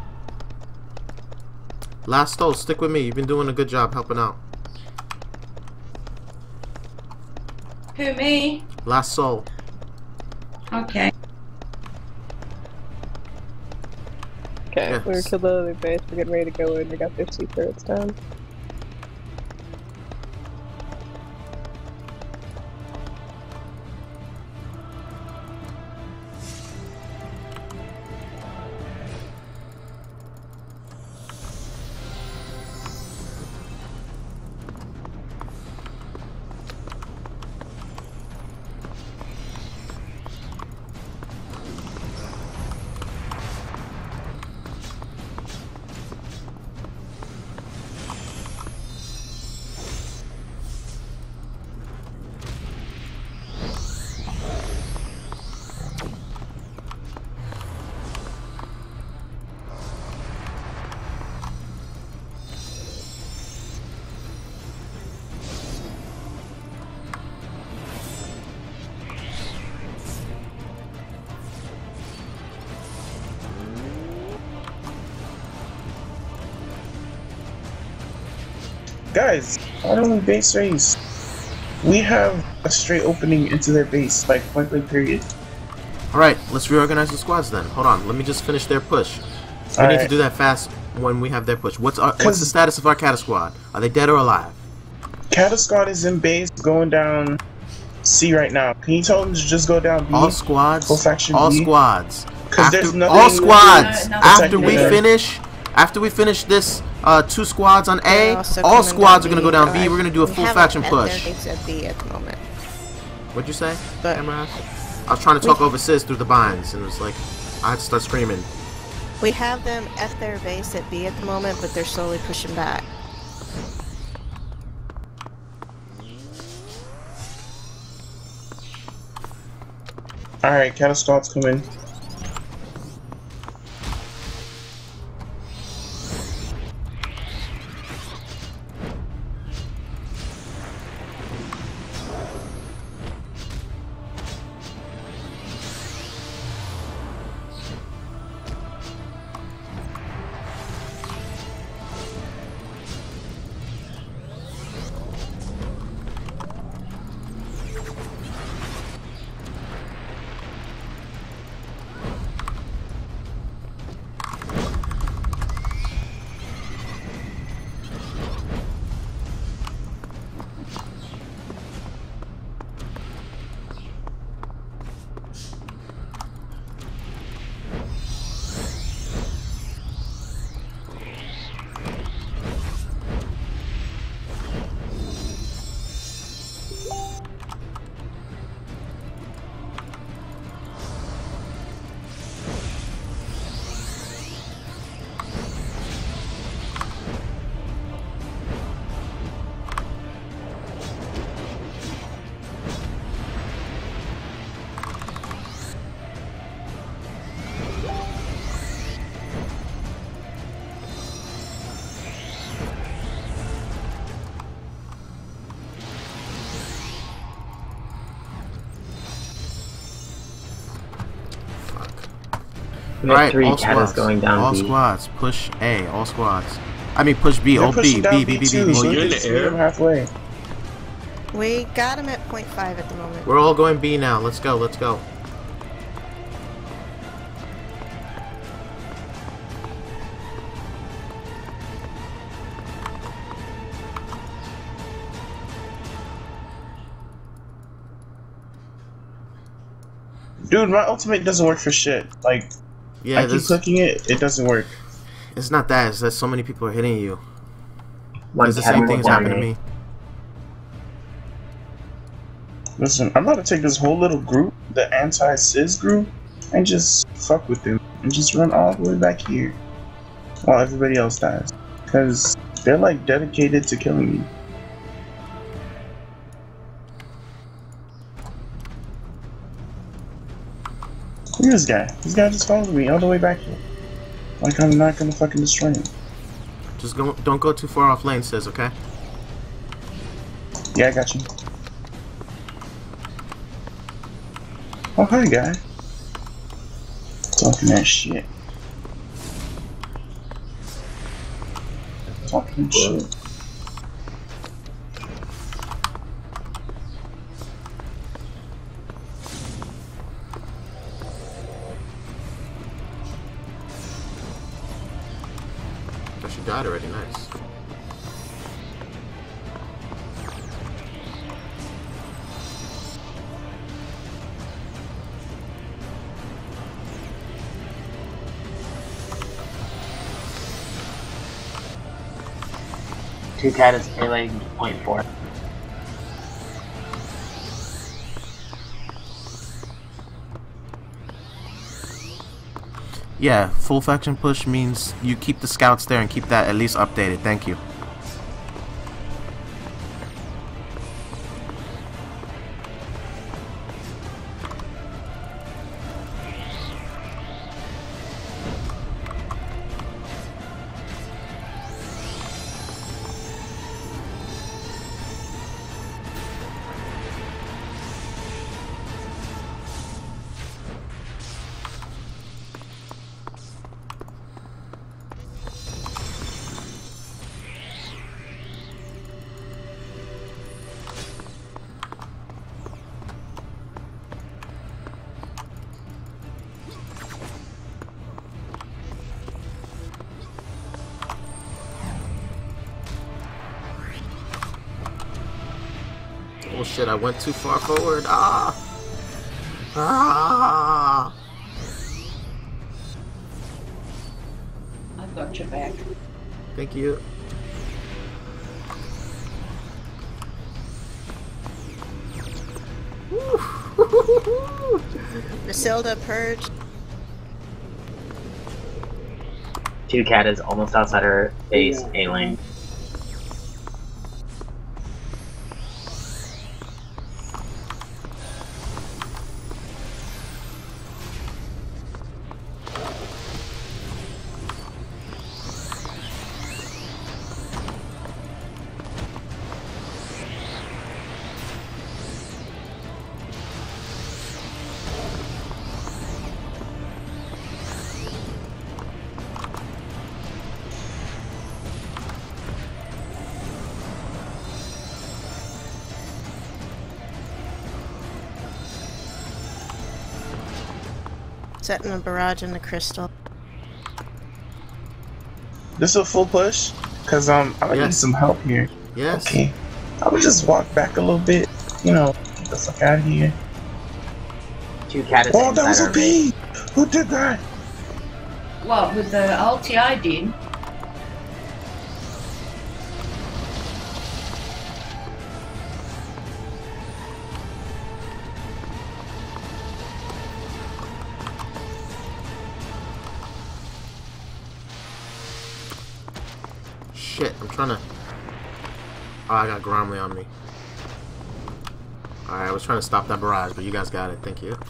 [SPEAKER 1] Last Soul, stick with me. You've been doing a good job helping out.
[SPEAKER 4] Who, me?
[SPEAKER 1] Last Soul.
[SPEAKER 11] Okay.
[SPEAKER 1] Yeah,
[SPEAKER 11] We were killed the other base, we're getting ready to go in, we got their sea turrets down.
[SPEAKER 3] Guys, fraudulent base race. We have a straight opening into their base, like point blank period.
[SPEAKER 1] Alright, let's reorganize the squads then. Hold on, let me just finish their push. We
[SPEAKER 3] All
[SPEAKER 1] need
[SPEAKER 3] right.
[SPEAKER 1] to do that fast when we have their push. What's our, what's the status of our Cata squad? Are they dead or alive?
[SPEAKER 3] Cata squad is in base, going down C right now. Can you tell them to just go down B?
[SPEAKER 1] All squads.
[SPEAKER 3] Full faction
[SPEAKER 1] All
[SPEAKER 3] B?
[SPEAKER 1] squads.
[SPEAKER 3] Because
[SPEAKER 1] After,
[SPEAKER 3] there's nothing.
[SPEAKER 1] all squads.
[SPEAKER 4] No, no,
[SPEAKER 1] after we
[SPEAKER 3] no.
[SPEAKER 1] finish, after we finish this uh, two squads on
[SPEAKER 5] They're
[SPEAKER 1] A,
[SPEAKER 5] also
[SPEAKER 1] all
[SPEAKER 5] coming
[SPEAKER 1] squads are
[SPEAKER 5] down
[SPEAKER 1] gonna go down B.
[SPEAKER 5] Alright,
[SPEAKER 1] We're gonna do a
[SPEAKER 5] we
[SPEAKER 1] full
[SPEAKER 5] haven't
[SPEAKER 1] faction
[SPEAKER 5] met
[SPEAKER 1] push.
[SPEAKER 5] their base at B at the moment.
[SPEAKER 1] What'd you say,
[SPEAKER 5] But-
[SPEAKER 1] Amaras? I was trying to talk over Sis through the binds, and it was like I had to start screaming.
[SPEAKER 5] We have them at their base at B at the moment, but they're slowly pushing back.
[SPEAKER 3] Alright, Cata squad's coming.
[SPEAKER 12] We have
[SPEAKER 1] Alright,
[SPEAKER 12] three
[SPEAKER 1] all
[SPEAKER 12] Catas
[SPEAKER 1] squads.
[SPEAKER 12] going down
[SPEAKER 1] all
[SPEAKER 12] B.
[SPEAKER 1] squads. Push A. All squads. I mean, push B.
[SPEAKER 3] They're
[SPEAKER 1] Oh, B.
[SPEAKER 3] pushing down
[SPEAKER 1] B. B. B.
[SPEAKER 3] too,
[SPEAKER 1] B.
[SPEAKER 3] so
[SPEAKER 1] B.
[SPEAKER 3] we can just meet them halfway.
[SPEAKER 5] We got them at point five at the moment.
[SPEAKER 1] We're all going B now. Let's go. Let's go.
[SPEAKER 3] Dude, my ultimate doesn't work for shit. Like,
[SPEAKER 1] Yeah,
[SPEAKER 3] I keep
[SPEAKER 1] this,
[SPEAKER 3] clicking it, it doesn't work.
[SPEAKER 1] it's not that. It's that so many people are hitting you.
[SPEAKER 12] One
[SPEAKER 1] It's the
[SPEAKER 12] Cata
[SPEAKER 1] same thing
[SPEAKER 12] with
[SPEAKER 1] has
[SPEAKER 12] one
[SPEAKER 1] happened to
[SPEAKER 12] A.
[SPEAKER 1] me.
[SPEAKER 3] Listen, I'm about to take this whole little group, the anti-Cis group, and just fuck with them. And just run all the way back here. While everybody else dies. Because they're like dedicated to killing me. Look at this guy. This guy just followed me all the way back here. Like I'm not gonna fucking destroy him.
[SPEAKER 1] Just go, don't go too far off lane, Sis, okay?
[SPEAKER 3] Yeah, I got you. Oh, hi, guy. Talking that shit. Talking shit.
[SPEAKER 1] she died already. Nice.
[SPEAKER 12] Two cat is A leg point four.
[SPEAKER 1] Yeah, full faction push means you keep the scouts there and keep that at least updated. Thank you. Oh shit, I went too far forward. Ah! Ah!
[SPEAKER 4] I've got your back.
[SPEAKER 1] Thank you.
[SPEAKER 5] Matilda purge.
[SPEAKER 12] Two cat is almost outside her base A lane.
[SPEAKER 5] Setting a barrage in the crystal.
[SPEAKER 3] This a full push? Cause um, I
[SPEAKER 1] Yes.
[SPEAKER 3] need some help here.
[SPEAKER 1] Yes.
[SPEAKER 3] Okay. I would just walk back a little bit. You know, get the fuck out of here.
[SPEAKER 12] Two cat is
[SPEAKER 3] Oh, that was
[SPEAKER 12] inside
[SPEAKER 3] a
[SPEAKER 12] our base.
[SPEAKER 3] bee! Who did that?
[SPEAKER 4] What, with the ulti I did?
[SPEAKER 1] Shit, I'm trying to... Oh, I got Gromley on me. Alright, I was trying to stop that barrage, but you guys got it. Thank you.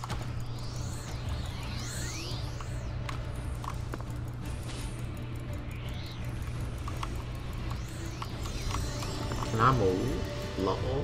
[SPEAKER 1] Can I move? Lol.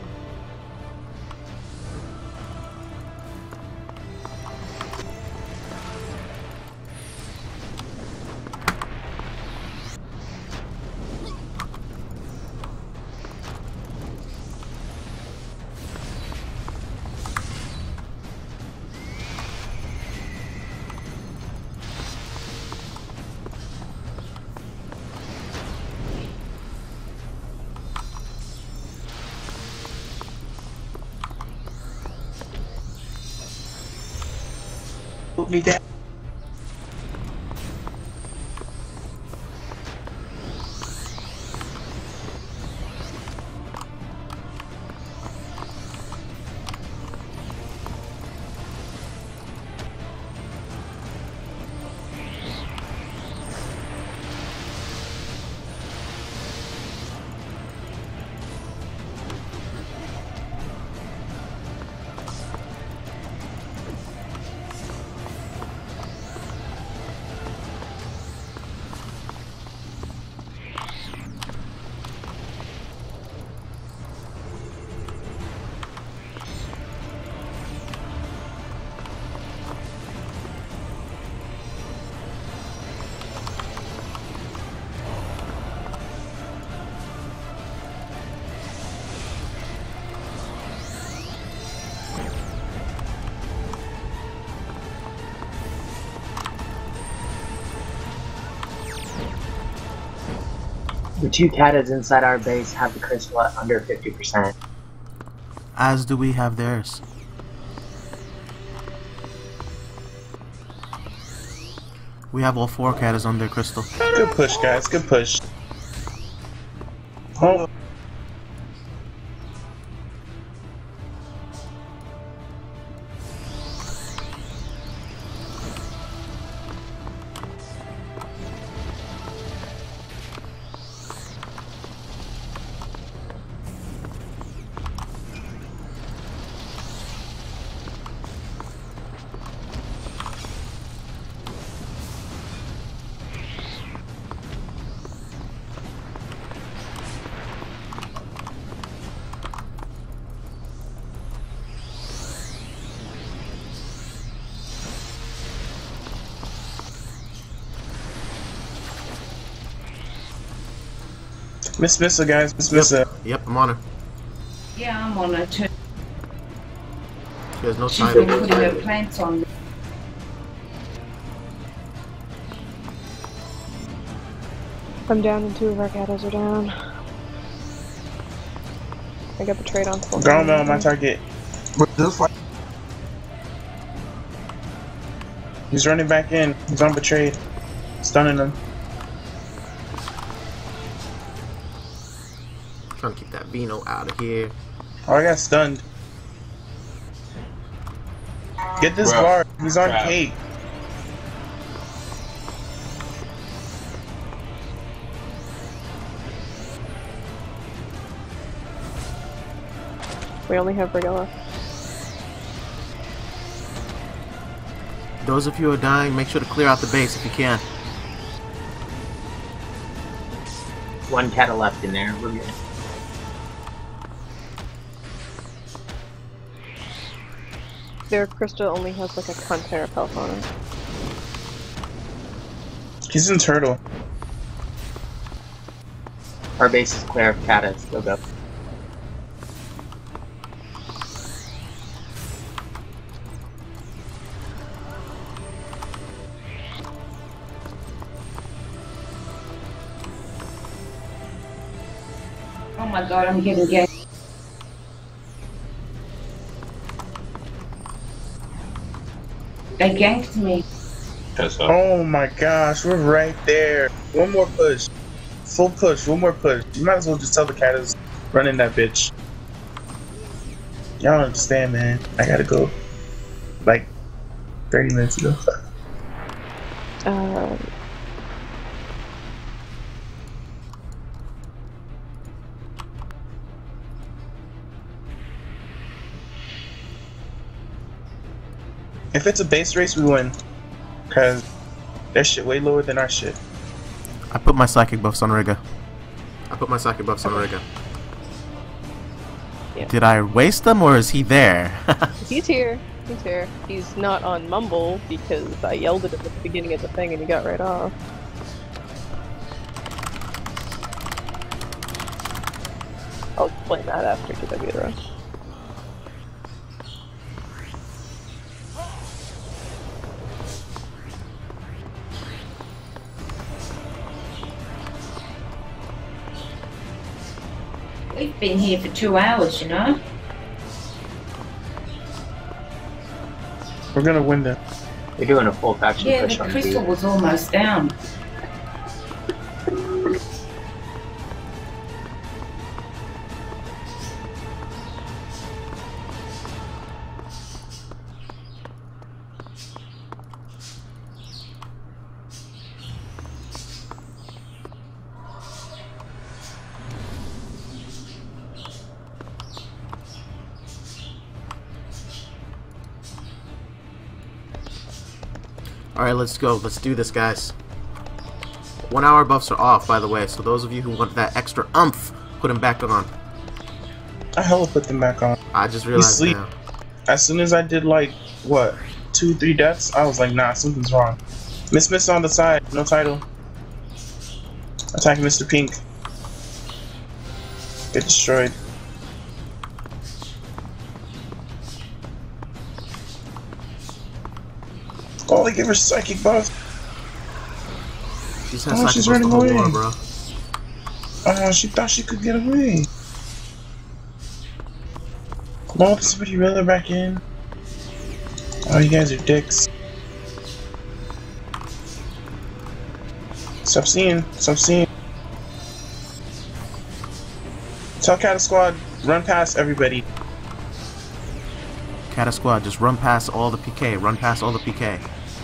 [SPEAKER 3] Put me down.
[SPEAKER 12] The two katas inside our base have the crystal at under fifty percent.
[SPEAKER 1] As do we have theirs. We have all four katas on their crystal.
[SPEAKER 3] Good push, guys. Good push. Oh. Miss Missa, guys. Miss Missa.
[SPEAKER 1] Yep. yep, I'm on her.
[SPEAKER 4] Yeah, I'm on her too.
[SPEAKER 1] There's no
[SPEAKER 4] She's
[SPEAKER 1] time.
[SPEAKER 4] been putting her plants on.
[SPEAKER 11] I'm down and two of our katas are down. I got the trade on full.
[SPEAKER 3] Gone on my target. He's running back in. He's on betrayed. Stunning him.
[SPEAKER 1] Trying to keep that Vino out of here.
[SPEAKER 3] Oh, I got stunned. Get this
[SPEAKER 12] Bro,
[SPEAKER 3] bar. He's on
[SPEAKER 12] crap.
[SPEAKER 3] cake.
[SPEAKER 11] We only have Brigilla.
[SPEAKER 1] Those of you who are dying, make sure to clear out the base if you can.
[SPEAKER 12] One kata left in there. We're good.
[SPEAKER 11] Their crystal only has like a cunt pair of health on it.
[SPEAKER 3] He's in turtle.
[SPEAKER 12] Our base is clear of katas. Go go.
[SPEAKER 4] Oh my god, I'm getting gay. They ganked me.
[SPEAKER 3] Oh my gosh, we're right there. One more push. Full push, one more push. You might as well just tell the katas running that bitch. Y'all don't understand, man. I gotta go. Like, thirty minutes ago.
[SPEAKER 11] Uh,
[SPEAKER 3] If it's a base race, we win. Cause their shit way lower than our shit.
[SPEAKER 1] I put my psychic buffs on Riga. I put my psychic buffs on Riga.
[SPEAKER 11] Yeah.
[SPEAKER 1] Did I waste them or is he there?
[SPEAKER 11] he's here. He's here. He's not on Mumble because I yelled at him at the beginning of the thing and he got right off. I'll explain that after to the Vira.
[SPEAKER 4] We've been here for two hours, you know?
[SPEAKER 3] We're gonna win them.
[SPEAKER 12] They're doing a full faction
[SPEAKER 4] Yeah,
[SPEAKER 12] push
[SPEAKER 4] the
[SPEAKER 12] on
[SPEAKER 4] crystal
[SPEAKER 12] B.
[SPEAKER 4] was almost down.
[SPEAKER 1] Alright, let's go. Let's do this, guys. One hour buffs are off, by the way, so those of you who want that extra umph, put them back on.
[SPEAKER 3] I hella put them back on.
[SPEAKER 1] I just
[SPEAKER 3] He
[SPEAKER 1] realized
[SPEAKER 3] sleep.
[SPEAKER 1] now.
[SPEAKER 3] As soon as I did like, what, two, three deaths, I was like, nah, something's wrong. Miss Miss on the side, no title. Attacking Mister Pink. Get destroyed. Oh, they gave her psychic buff.
[SPEAKER 1] She's had
[SPEAKER 3] Oh,
[SPEAKER 1] psychic
[SPEAKER 3] she's
[SPEAKER 1] buffs the
[SPEAKER 3] running
[SPEAKER 1] whole
[SPEAKER 3] away.
[SPEAKER 1] war, bro.
[SPEAKER 3] Oh, she thought she could get away. No, did somebody reel her back in? Oh, you guys are dicks. Stop seeing. Stop seeing. Tell Cata Squad, run past everybody.
[SPEAKER 1] Cata Squad, just run past all the P K. Run past all the P K.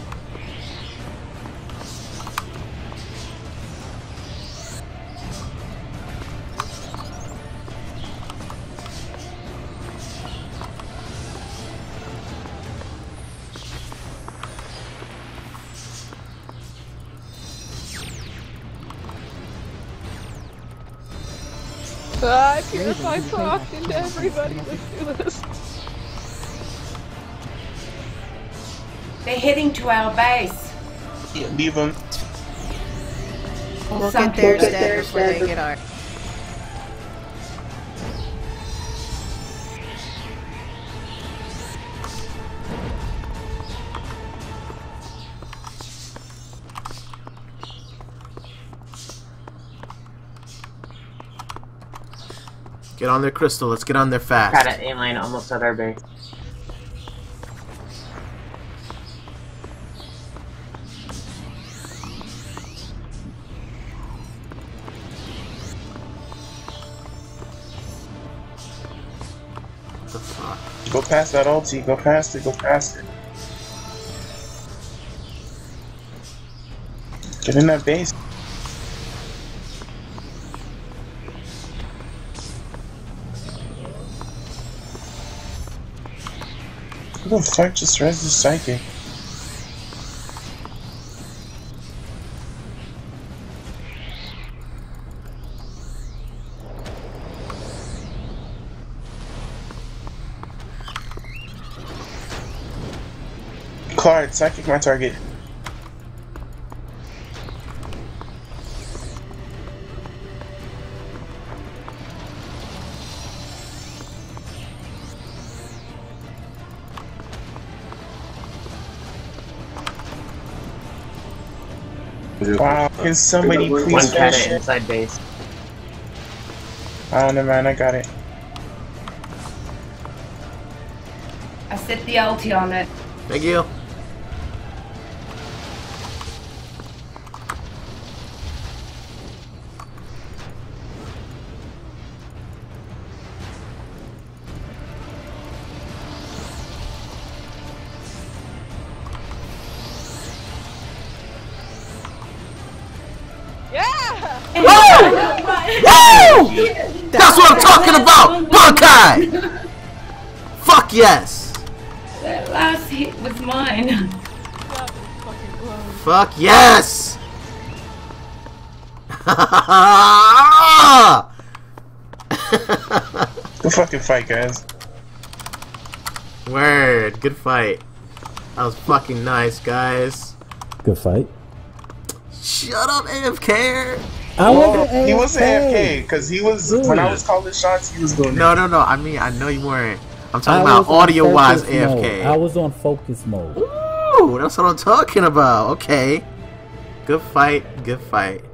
[SPEAKER 11] Ah, I fear if I talked into everybody. Let's do this.
[SPEAKER 4] They're heading to our base.
[SPEAKER 3] Yeah, leave them.
[SPEAKER 5] We'll get theirs dead before they get ours.
[SPEAKER 1] Get on there, Crystal. Let's get on there fast.
[SPEAKER 12] Got it, A-line almost at our base.
[SPEAKER 1] What the fuck?
[SPEAKER 3] Go past that ulti. Go past it. Go past it. Get in that base. Who the fuck just res the psychic? Card, psychic my target. Wow, can somebody please
[SPEAKER 12] One
[SPEAKER 3] finish
[SPEAKER 12] Cata
[SPEAKER 3] it?
[SPEAKER 12] inside base.
[SPEAKER 3] Oh, never mind, I got it.
[SPEAKER 4] I set the ulti on it.
[SPEAKER 1] Thank you.
[SPEAKER 11] Yeah!
[SPEAKER 1] Woo! Woo! That's what I'm talking about! Bankai! Fuck yes!
[SPEAKER 4] That last hit was mine.
[SPEAKER 11] That was fucking close.
[SPEAKER 1] Fuck yes!
[SPEAKER 3] Good fucking fight, guys.
[SPEAKER 1] Word, good fight. That was fucking nice, guys.
[SPEAKER 13] Good fight.
[SPEAKER 1] Shut up, A F K.
[SPEAKER 13] I wasn't A F K.
[SPEAKER 3] He wasn't A F K because he was
[SPEAKER 13] Dude.
[SPEAKER 3] when I was calling shots. He was going.
[SPEAKER 1] No, no, no. I mean, I know you weren't. I'm talking
[SPEAKER 13] I
[SPEAKER 1] about
[SPEAKER 13] was on
[SPEAKER 1] audio-wise
[SPEAKER 13] focus
[SPEAKER 1] A F K.
[SPEAKER 13] mode. I was on focus mode.
[SPEAKER 1] Ooh, that's what I'm talking about. Okay. Good fight. Good fight.